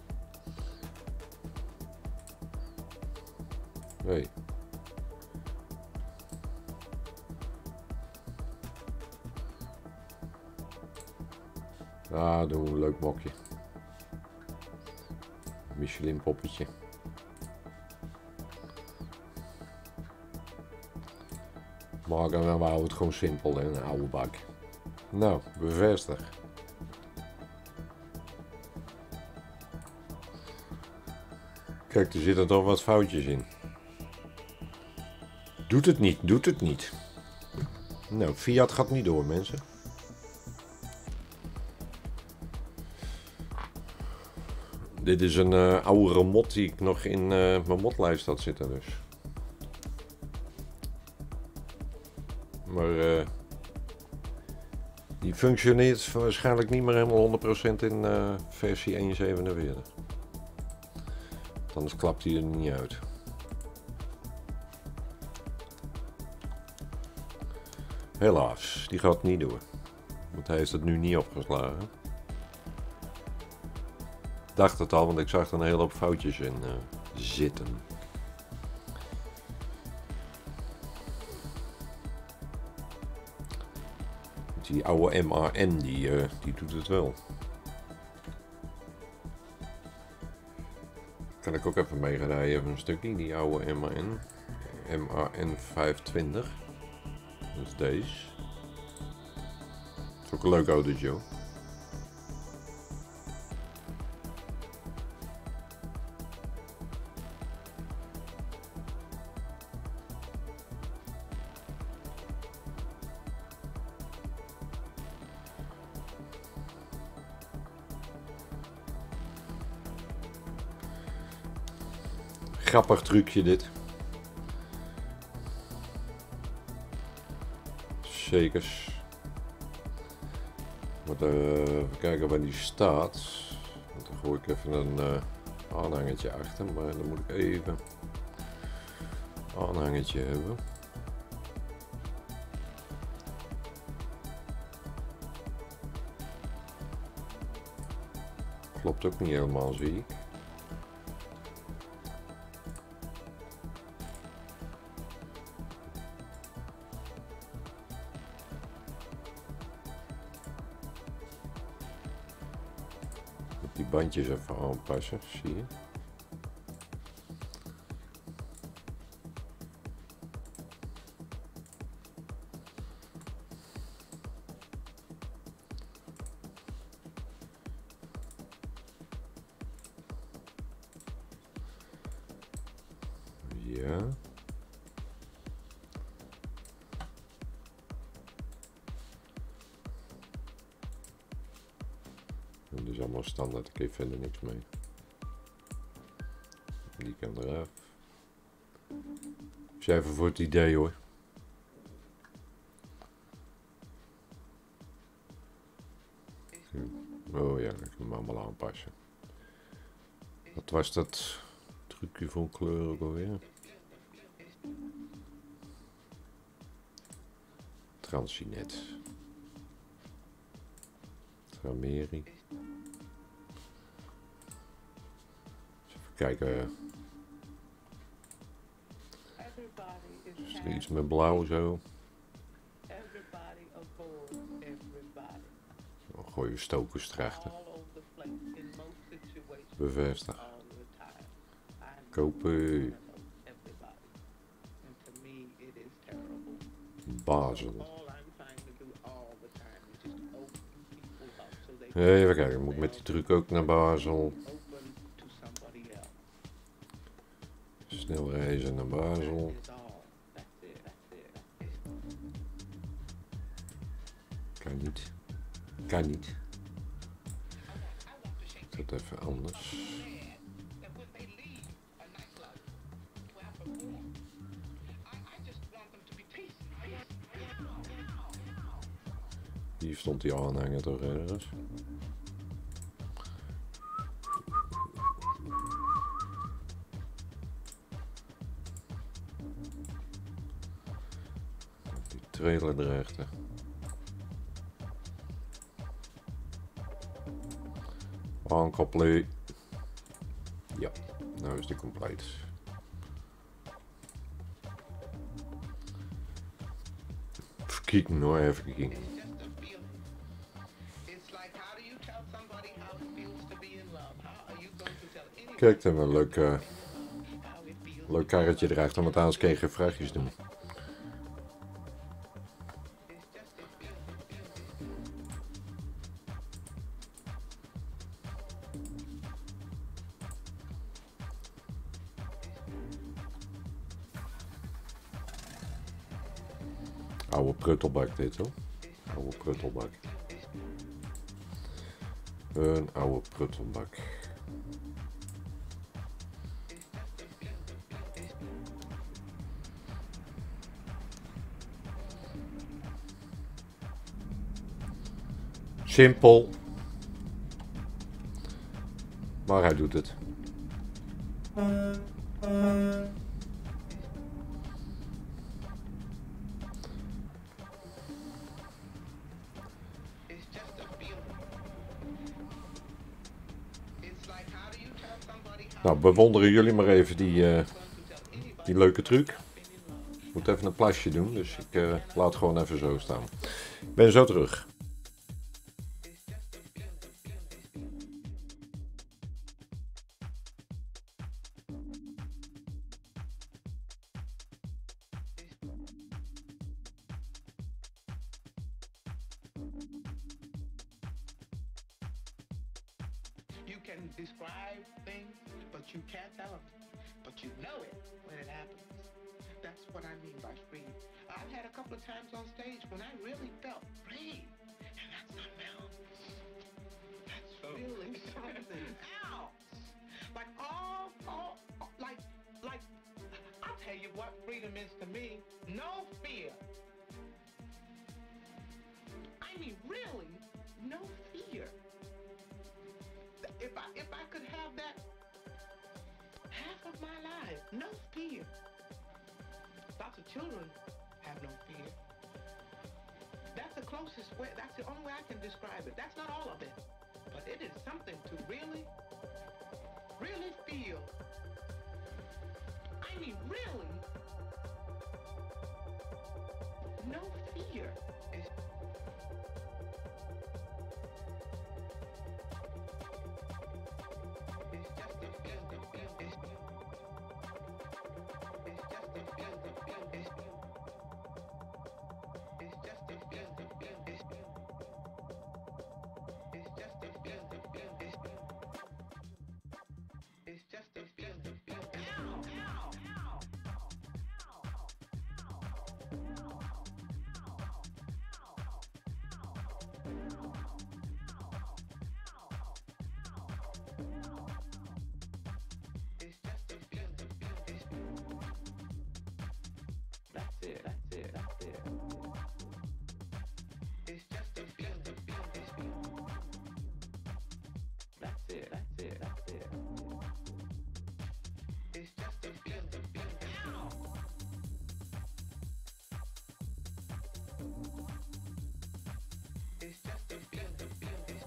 Nee. Ah, doen we een leuk mokje. Michelin poppetje. Maar dan houden we het gewoon simpel in een oude bak. Nou, bevestig. Kijk, er zitten toch wat foutjes in. Doet het niet, doet het niet. Nou, Fiat gaat niet door, mensen. Dit is een uh, oudere mod die ik nog in uh, mijn modlijst had zitten dus. Maar uh, die functioneert waarschijnlijk niet meer helemaal honderd procent in uh, versie één komma zevenenveertig. Anders klapt hij er niet uit. Helaas, die gaat niet door. Want hij heeft het nu niet opgeslagen. Ik dacht het al, want ik zag er een hele hoop foutjes in uh, zitten. Die oude M A N, die, uh, die doet het wel. Kan ik ook even meerijden, even een stukje, die oude M A N. M A N vijfhonderdtwintig. Dat is deze. Dat is ook een leuk autootje. grappig trucje dit. Zekers. Maar uh, even kijken waar die staat. Want dan gooi ik even een uh, aanhangertje achter. Maar dan moet ik even een aanhangertje hebben. Klopt ook niet helemaal, zie ik. Die bandjes even aanpassen, zie je. Ja. Dat is allemaal standaard, ik heb verder niks mee. Die kan eraf. Dus even voor het idee hoor. Oh ja, ik kan hem allemaal aanpassen. Wat was dat trucje voor kleur ook alweer? Transinet. Trameri. Even kijken. Is er iets met blauw zo? Dan gooi je stokers erachter. Bevestig. Kopen. Basel. Even kijken, ik moet met die truc ook naar Basel. Snel reizen naar Basel. Kan niet. Kan niet. Dat even anders. Hier stond die aanhanger toch ergens. Die trailer erachter. Aankoppelen. Ja, nou is die compleet. Even kijken hoor, even kijken. Kijk, dan een leuk, uh, leuk karretje erachter, want anders kan je geen vraagjes doen. Oude pruttelbak dit hoor. Oude pruttelbak. Een oude pruttelbak. Simpel. Maar hij doet het. Nou, bewonderen jullie maar even die, uh, die leuke truc. Ik moet even een plasje doen, dus ik uh, laat het gewoon even zo staan. Ik ben zo terug. You can describe things, but you can't tell them. But you know it when it happens. That's what I mean by free. I've had a couple of times on stage when I really felt free. And that's something else. That's really something else. Like all, all, like, like you what freedom is to me. No fear. I mean, really, no fear. If I if I could have that half of my life, no fear. Lots of children have no fear. That's the closest way, that's the only way I can describe it. That's not all of it, but it is something to really, really feel. I mean, really, no fear. It's It's just a feeling, it's, it's just a feeling, it's, it's just a feeling, it's, it's just a feeling, it's, it's just a feeling, ow, ow, ow. It's just a feeling, it's, that's it, that's it, that's it. It's just a feeling, it's, that's it, that's it, that's it. It's just a feeling, ow. It's just a feeling, it's,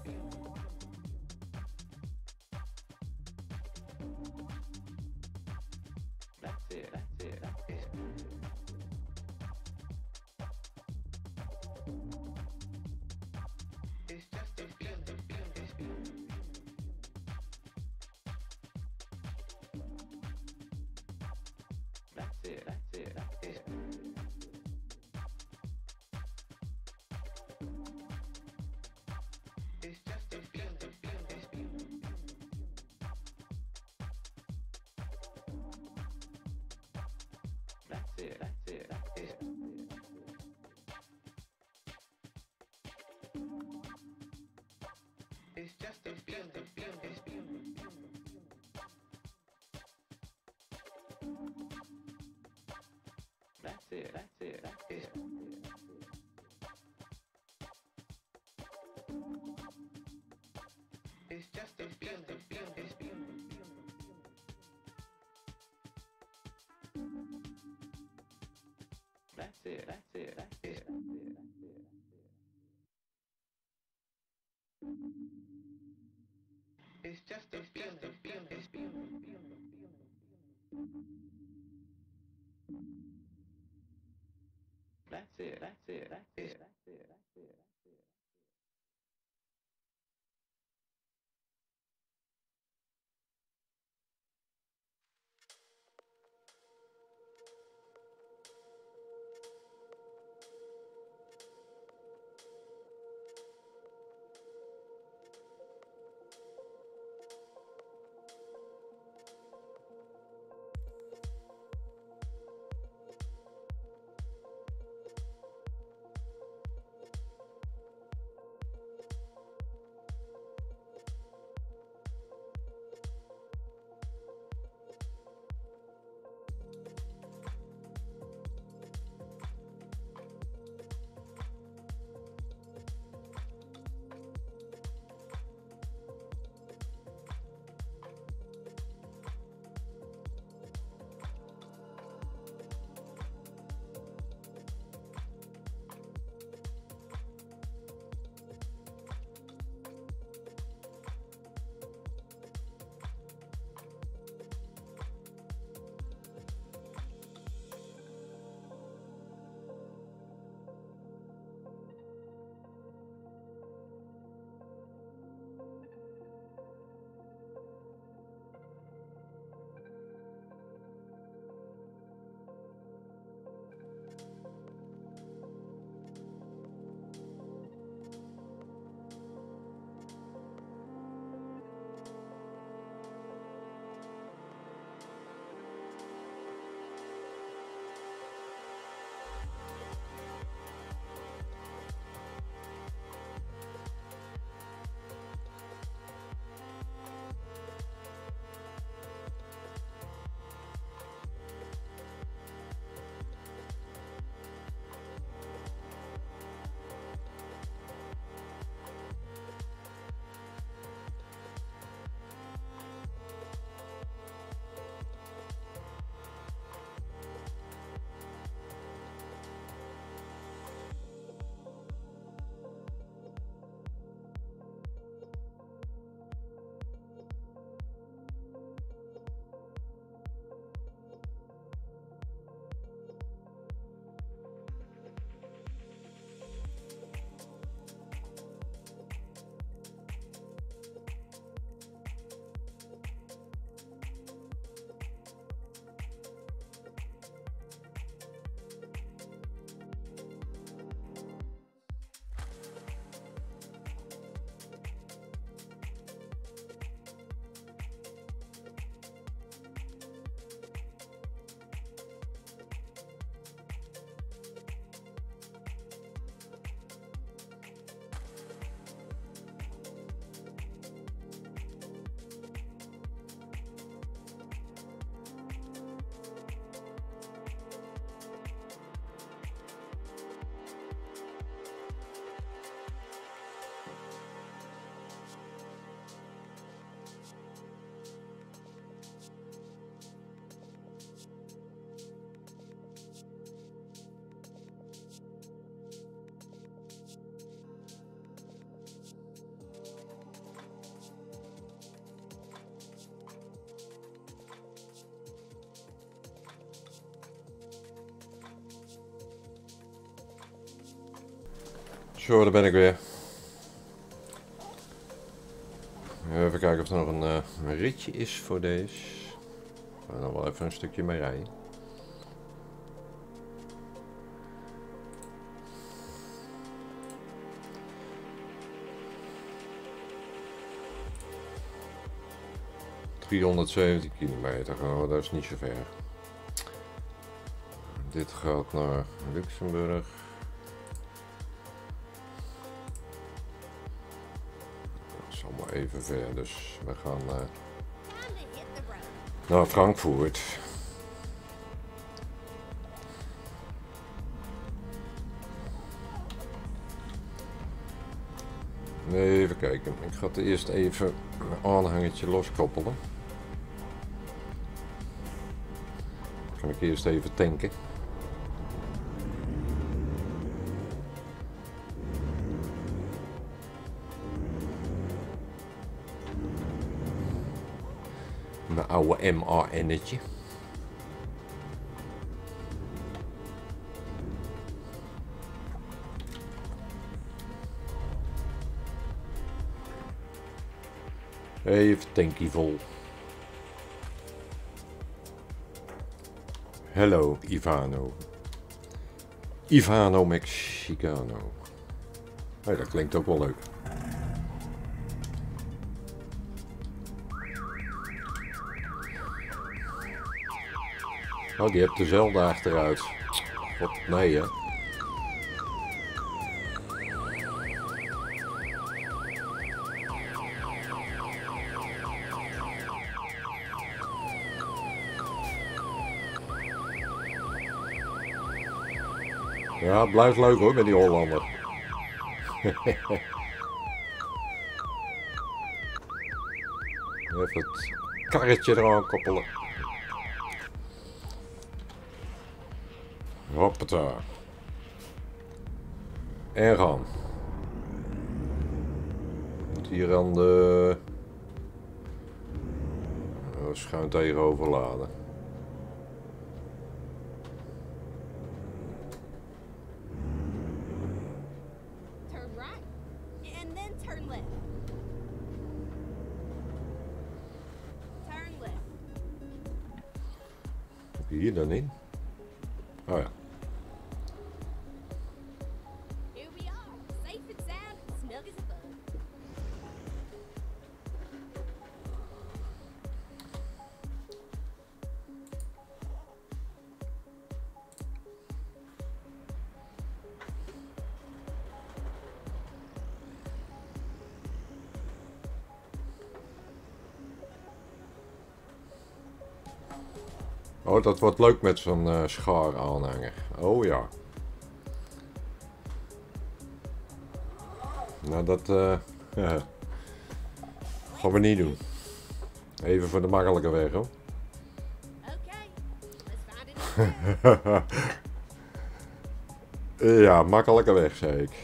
that's it, that's it, that's it. It's just a feeling, it's, that's it, that's it, that's it. It's just a feeling, it's, that's it, that's it, that's it. It's just a feeling, it's, that's it, that's it, that's it. It's just a feeling, it's, that's it, that's it, that's it, that's it, that's it, that's it. It's just a feeling, it's, that's it, that's it, that's it, that's it, that's it, that's it. Zo, daar ben ik weer. Even kijken of er nog een uh, ritje is voor deze. Ik ga nog wel even een stukje mee rijden. driehonderdzeventig kilometer, oh, dat is niet zo ver. Dit gaat naar Luxemburg. Dat is allemaal even ver, dus we gaan uh, naar Frankfurt. Even kijken, ik ga het eerst even een aanhangertje loskoppelen. Dan kan ik eerst even tanken. Mijn oude M A N'tje. Even tankie vol. Hello Ivano. Ivano Mexicano. Hey, dat klinkt ook wel leuk. Oh, die hebt dezelfde achteruit. God, nee hè. Ja, het blijft leuk hoor met die Hollander. Even het karretje eraan koppelen. Hoppata. En gaan. Moet hier aan de oh, schuin tegenover laden. Turn right, and then turn left. Turn left. Heb je hier dan in? Oh ja. Here we are, safe and sound, snug as a bug. Oh, dat wordt leuk met zo'n uh, schaaraanhanger. Oh ja. Nou, dat uh, gaan we niet doen. Even voor de makkelijke weg, hoor. Okay, let's find it. Ja, makkelijke weg, zei ik.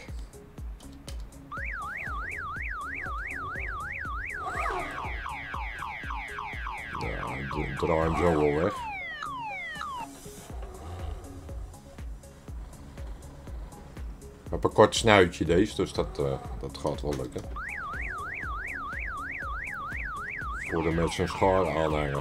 Ja, draai hem zo wel weg. Ik heb een kort snuitje deze, dus dat, uh, dat gaat wel lukken. Voor de met zijn schaar aanhangen.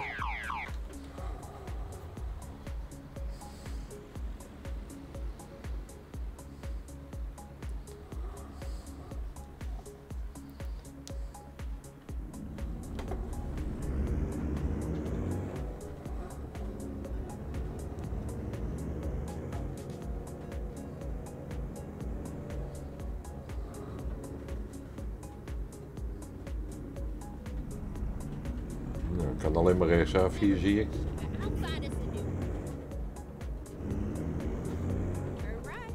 Ik kan alleen maar rechtsaf, hier zie ik. I'll find us a new one. Turn right.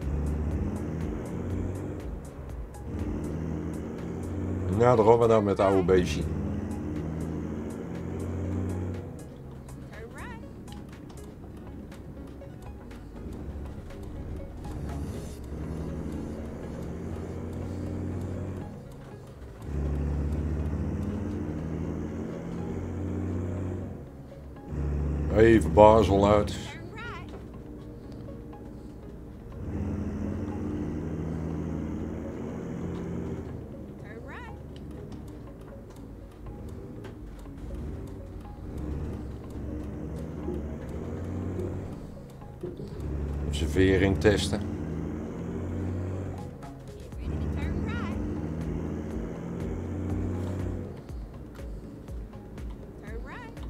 Nou, daar gaan we nou met het oude beestje. Turn right. Even Basel uit. Turn right. Vering testen. Get ready to turn right. Turn right.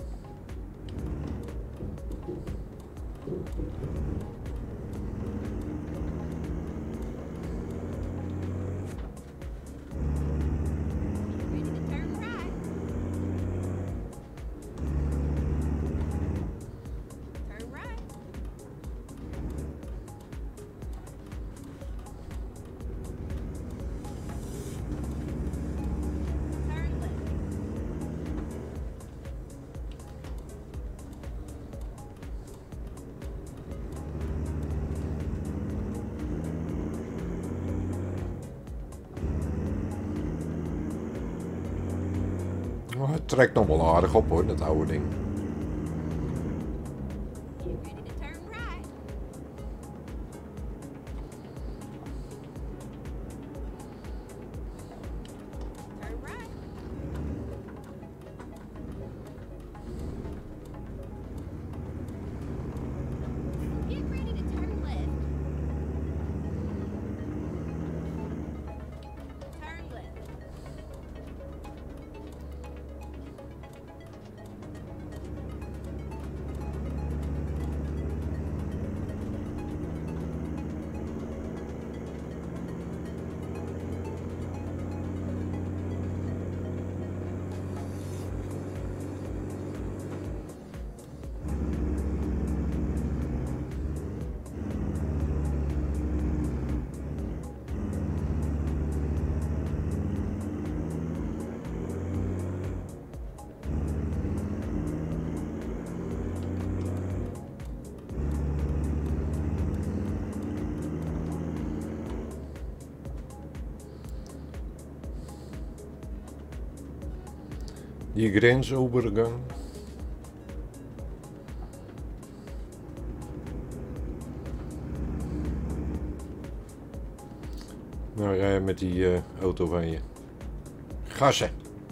Get ready to turn right. Turn right. Turn left. Oh, het trekt nog wel aardig op hoor, dat oude ding. Get ready to turn right. Turn right. Get ready to turn left. Turn left. Die grensovergang. Nou rij je met die uh, auto van je. Gassen.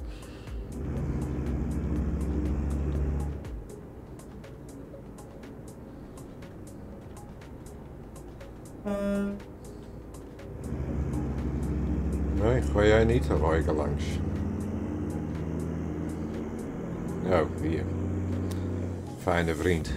Nee, ga jij niet, dan ga ik er langs. Nou, hier. Fijne vriend.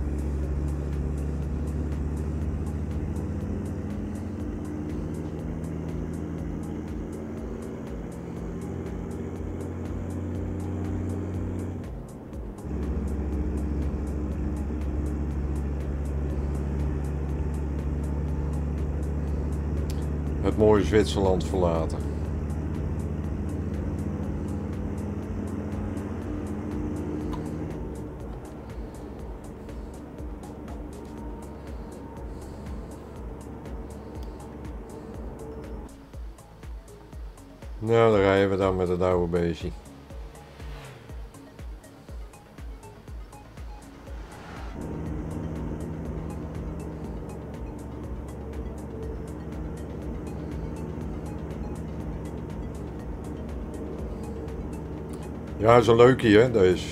Het mooie Zwitserland verlaten. Nou, dan rijden we dan met het oude beestje. Ja, zo leuk hier, hè, deze.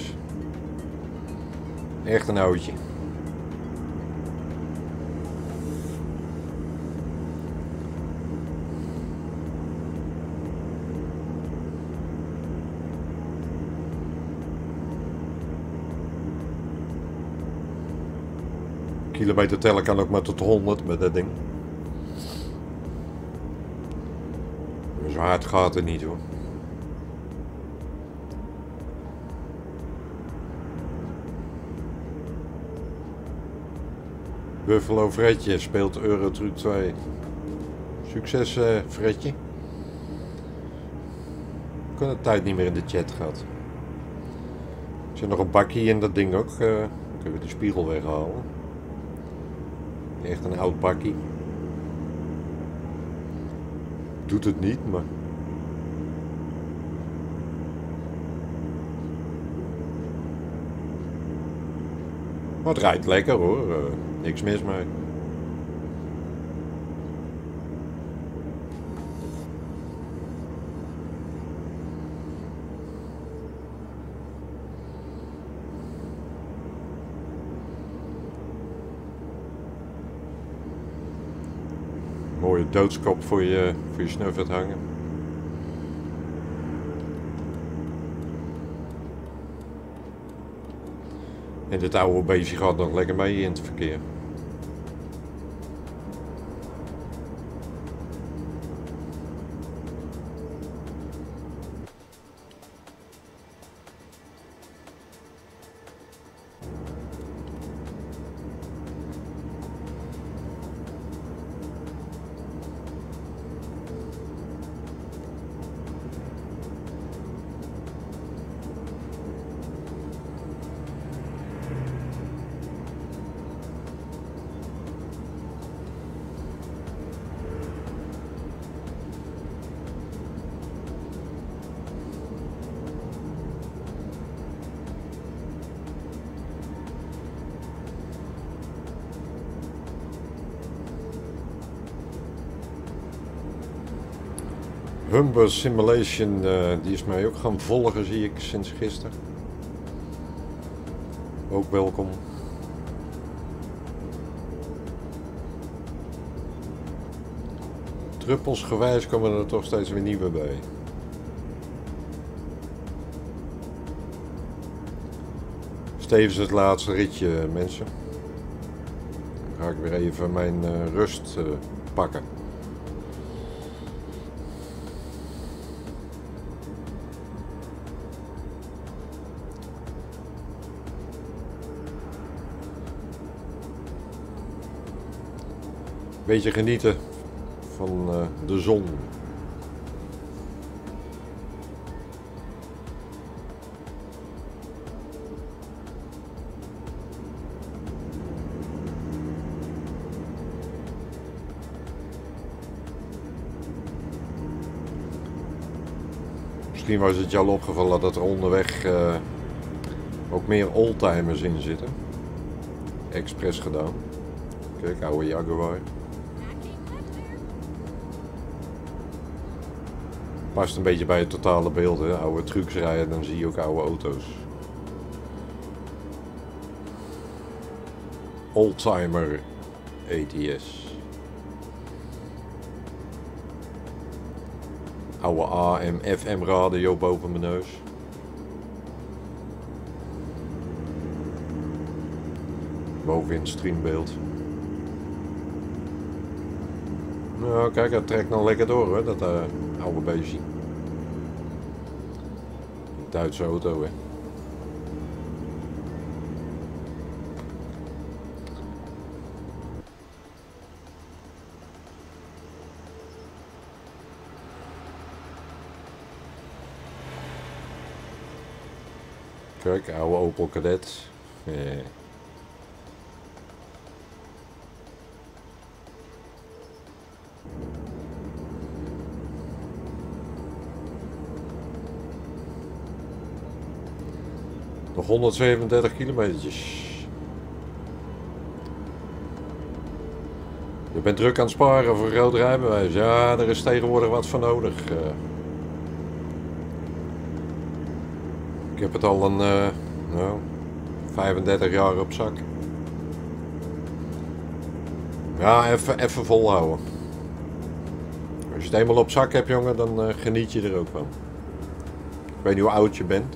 Echt een oudje. Kilometer tellen kan ook maar tot honderd met dat ding. Zo hard gaat het niet hoor. Buffalo Fredje speelt Euro Truck twee. Succes uh, Fredje. Ik heb de tijd niet meer in de chat gehad. Er zit nog een bakje in dat ding ook. Uh, kunnen we de spiegel weghalen. Echt een oud bakkie. Doet het niet, maar... Maar het rijdt lekker hoor. Uh, niks mis mee. Mooie doodskop voor je, voor je snuffert hangen. En dit oude beestje gaat nog lekker mee in het verkeer. Humber Simulation, uh, die is mij ook gaan volgen, zie ik sinds gisteren. Ook welkom. Druppelsgewijs komen er toch steeds weer nieuwe bij. Stevens het laatste ritje, mensen. Dan ga ik weer even mijn uh, rust uh, pakken. Beetje genieten van uh, de zon. Misschien was het je al opgevallen dat er onderweg uh, ook meer oldtimers in zitten. Expres gedaan. Kijk, oude Jaguar. Past een beetje bij het totale beeld, hè? Oude trucks rijden, dan zie je ook oude auto's. Oldtimer A T S. Oude A M F M radio boven mijn neus. Boven in het streambeeld. Nou, kijk, het trekt nou lekker door, hè, dat uh, oude beestje. Duitse auto, hè. Kijk, oude Opel Kadett. Eh. Nog honderdzevenendertig kilometertjes. Je bent druk aan het sparen voor een rood rijbewijs. Ja, er is tegenwoordig wat voor nodig. Uh, ik heb het al een uh, nou, vijfendertig jaar op zak. Ja, even, even volhouden. Als je het eenmaal op zak hebt, jongen, dan uh, geniet je er ook van. Ik weet niet hoe oud je bent.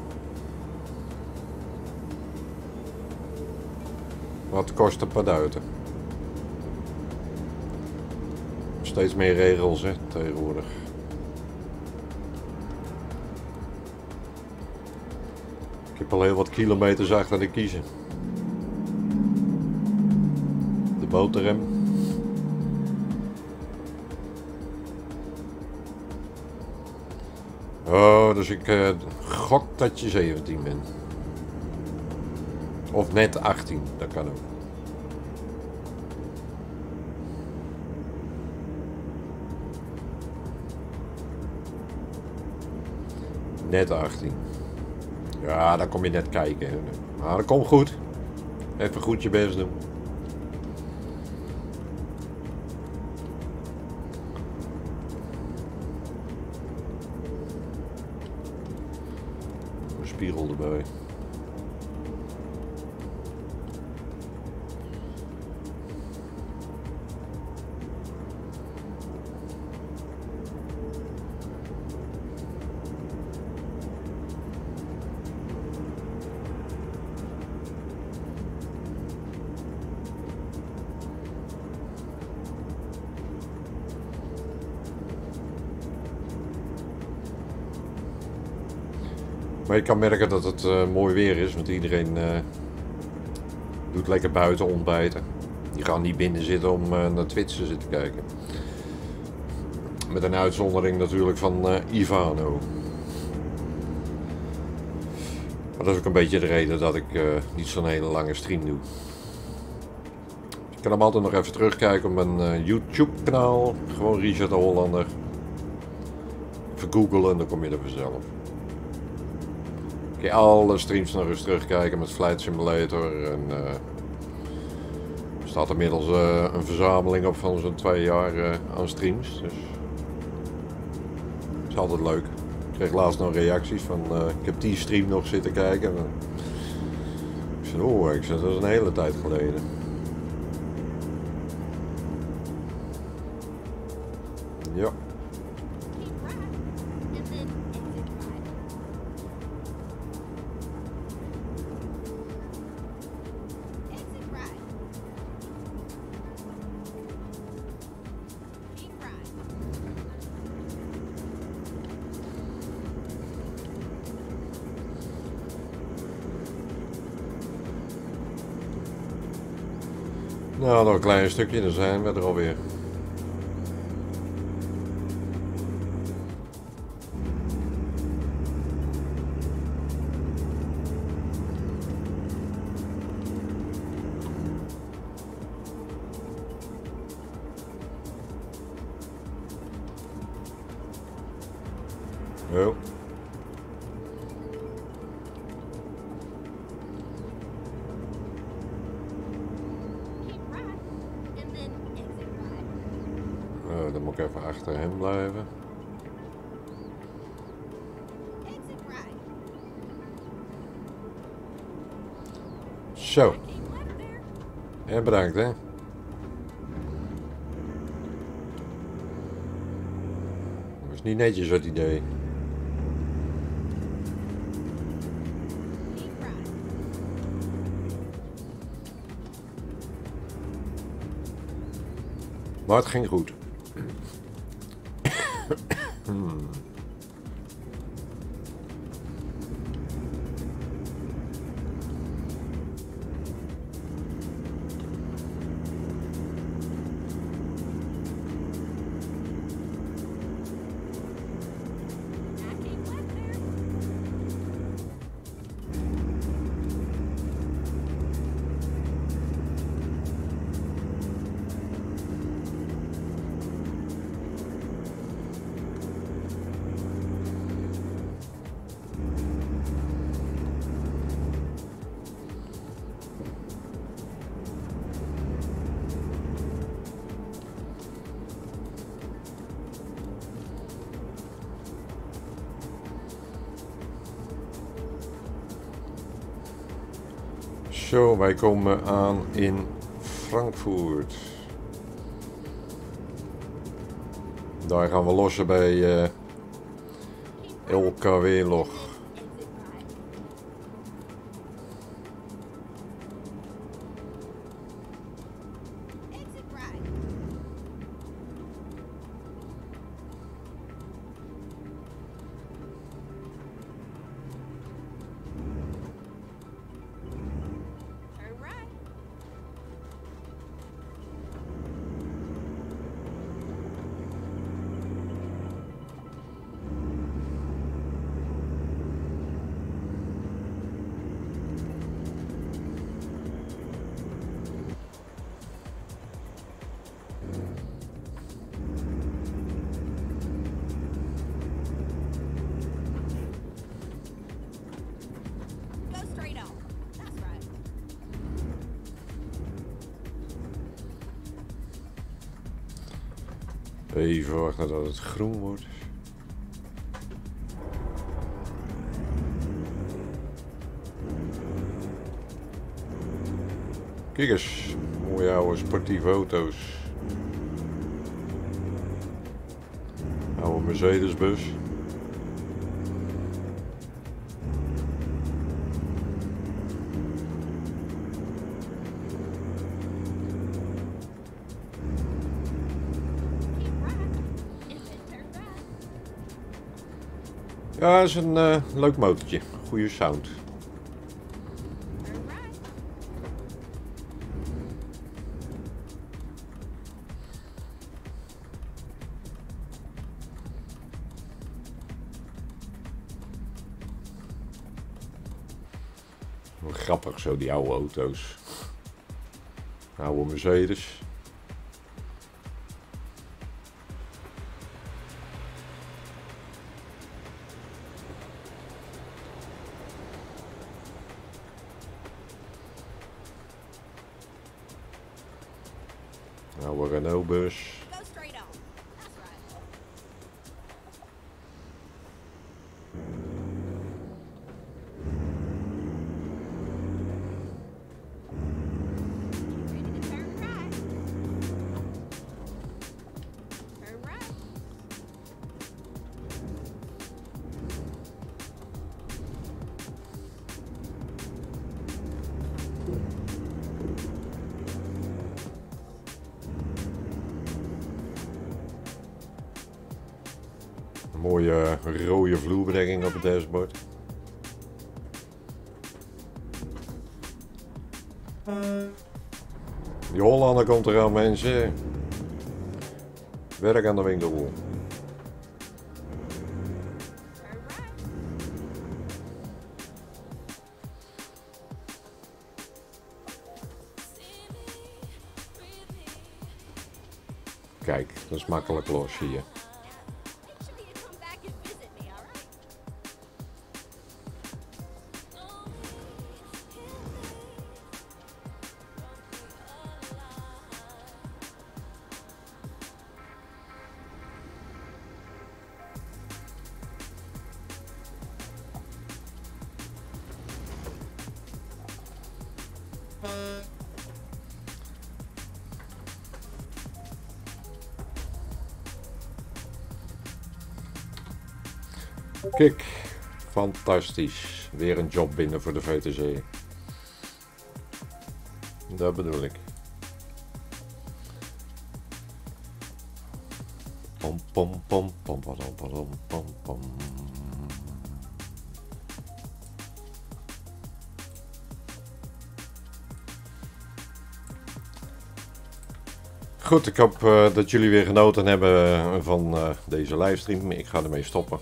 Wat kost een paar duiten? Steeds meer regels, hè, tegenwoordig. Ik heb al heel wat kilometers achter de kiezen. De boterrem. Oh, dus ik uh, gok dat je zeventien bent. Of net achttien, dat kan ook. Net achttien. Ja, dan kom je net kijken. Maar dat komt goed. Even goed je best doen. Een spiegel erbij. Maar je kan merken dat het uh, mooi weer is, want iedereen uh, doet lekker buiten ontbijten. Die gaan niet binnen zitten om uh, naar Twitch te zitten kijken. Met een uitzondering natuurlijk van uh, Ivano. Maar dat is ook een beetje de reden dat ik uh, niet zo'n hele lange stream doe. Je kan hem altijd nog even terugkijken op mijn uh, YouTube kanaal. Gewoon Richard de Hollander. Even googlen en dan kom je er vanzelf. Kun je alle streams nog eens terugkijken met Flight Simulator. En, uh, er staat inmiddels uh, een verzameling op van zo'n twee jaar uh, aan streams. Dus is altijd leuk. Ik kreeg laatst nog reacties van uh, ik heb die stream nog zitten kijken. En, ik zei, oh, ik zei, dat is een hele tijd geleden. Ja. Keep right, and then exit right. Exit right. Keep right. Nou, nog een klein stukje, dan zijn we er alweer. Oh. Keep right, and then exit right. Oh, dan moet ik even achter hem blijven. Exit right. Zo, Keep left there. en bedankt hè. Dat is niet netjes wat idee. Keep right. Maar het ging goed. hmm. I keep left there. Zo, wij komen aan in Frankfurt. Daar gaan we lossen bij uh, L K W-log. Exit right. Exit right. Turn right. Go straight on. That's right. Even wachten tot het groen wordt. Kijk eens, mooie oude sportieve auto's. Oude Mercedes-bus. Keep right, and then turn right. Ja, het is een uh, leuk motortje. Goede sound. Turn right. Wel grappig zo, die oude auto's. Oude Mercedes. Oude Renault bus. Go straight on. That's right. Ready to turn right. Turn right. Een mooie rode vloerbedekking op het dashboard. Die Hollander komt eraan, mensen. Werk aan de winkel. Turn right. Kijk, dat is makkelijk los hier. Make sure you come back and visit me, all right? Kijk, fantastisch. Weer een job binnen voor de V T C. Dat bedoel ik. Pom pom pom pom pom pom pom pom. Goed, ik hoop uh, dat jullie weer genoten hebben van uh, deze livestream. Ik ga ermee stoppen.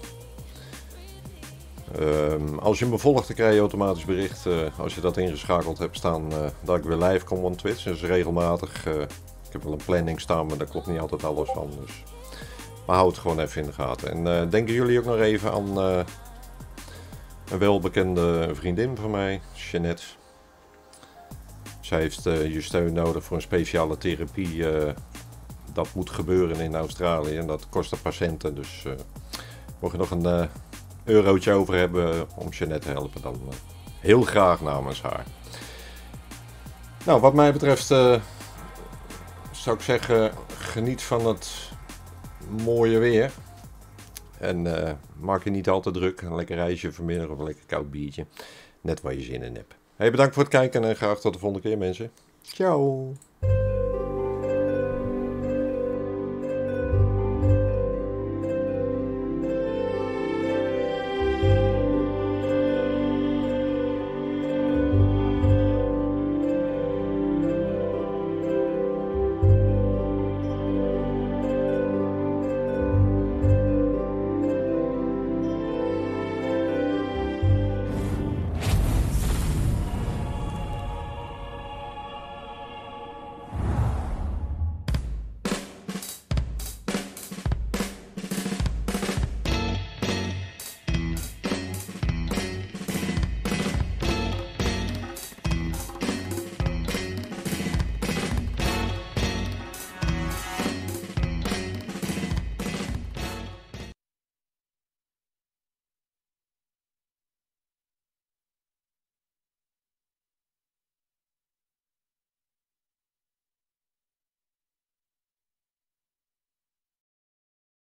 Um, als je me volgt, dan krijg je automatisch bericht uh, als je dat ingeschakeld hebt staan uh, dat ik weer live kom op Twitch. Dus regelmatig. Uh, ik heb wel een planning staan, maar daar klopt niet altijd alles van. Dus. Maar houd het gewoon even in de gaten. En uh, denken jullie ook nog even aan uh, een welbekende vriendin van mij, Jeanette. Zij heeft uh, je steun nodig voor een speciale therapie. Uh, dat moet gebeuren in Australië en dat kost een paar centen. Dus uh, mocht je nog een uh, eurotje over hebben om Jeanette te helpen, dan uh, heel graag namens haar. Nou, wat mij betreft uh, zou ik zeggen, geniet van het mooie weer. En uh, maak je niet al te druk. Een lekker reisje vanmiddag of een lekker koud biertje. Net waar je zin in hebt. Hey, bedankt voor het kijken en graag tot de volgende keer, mensen. Ciao!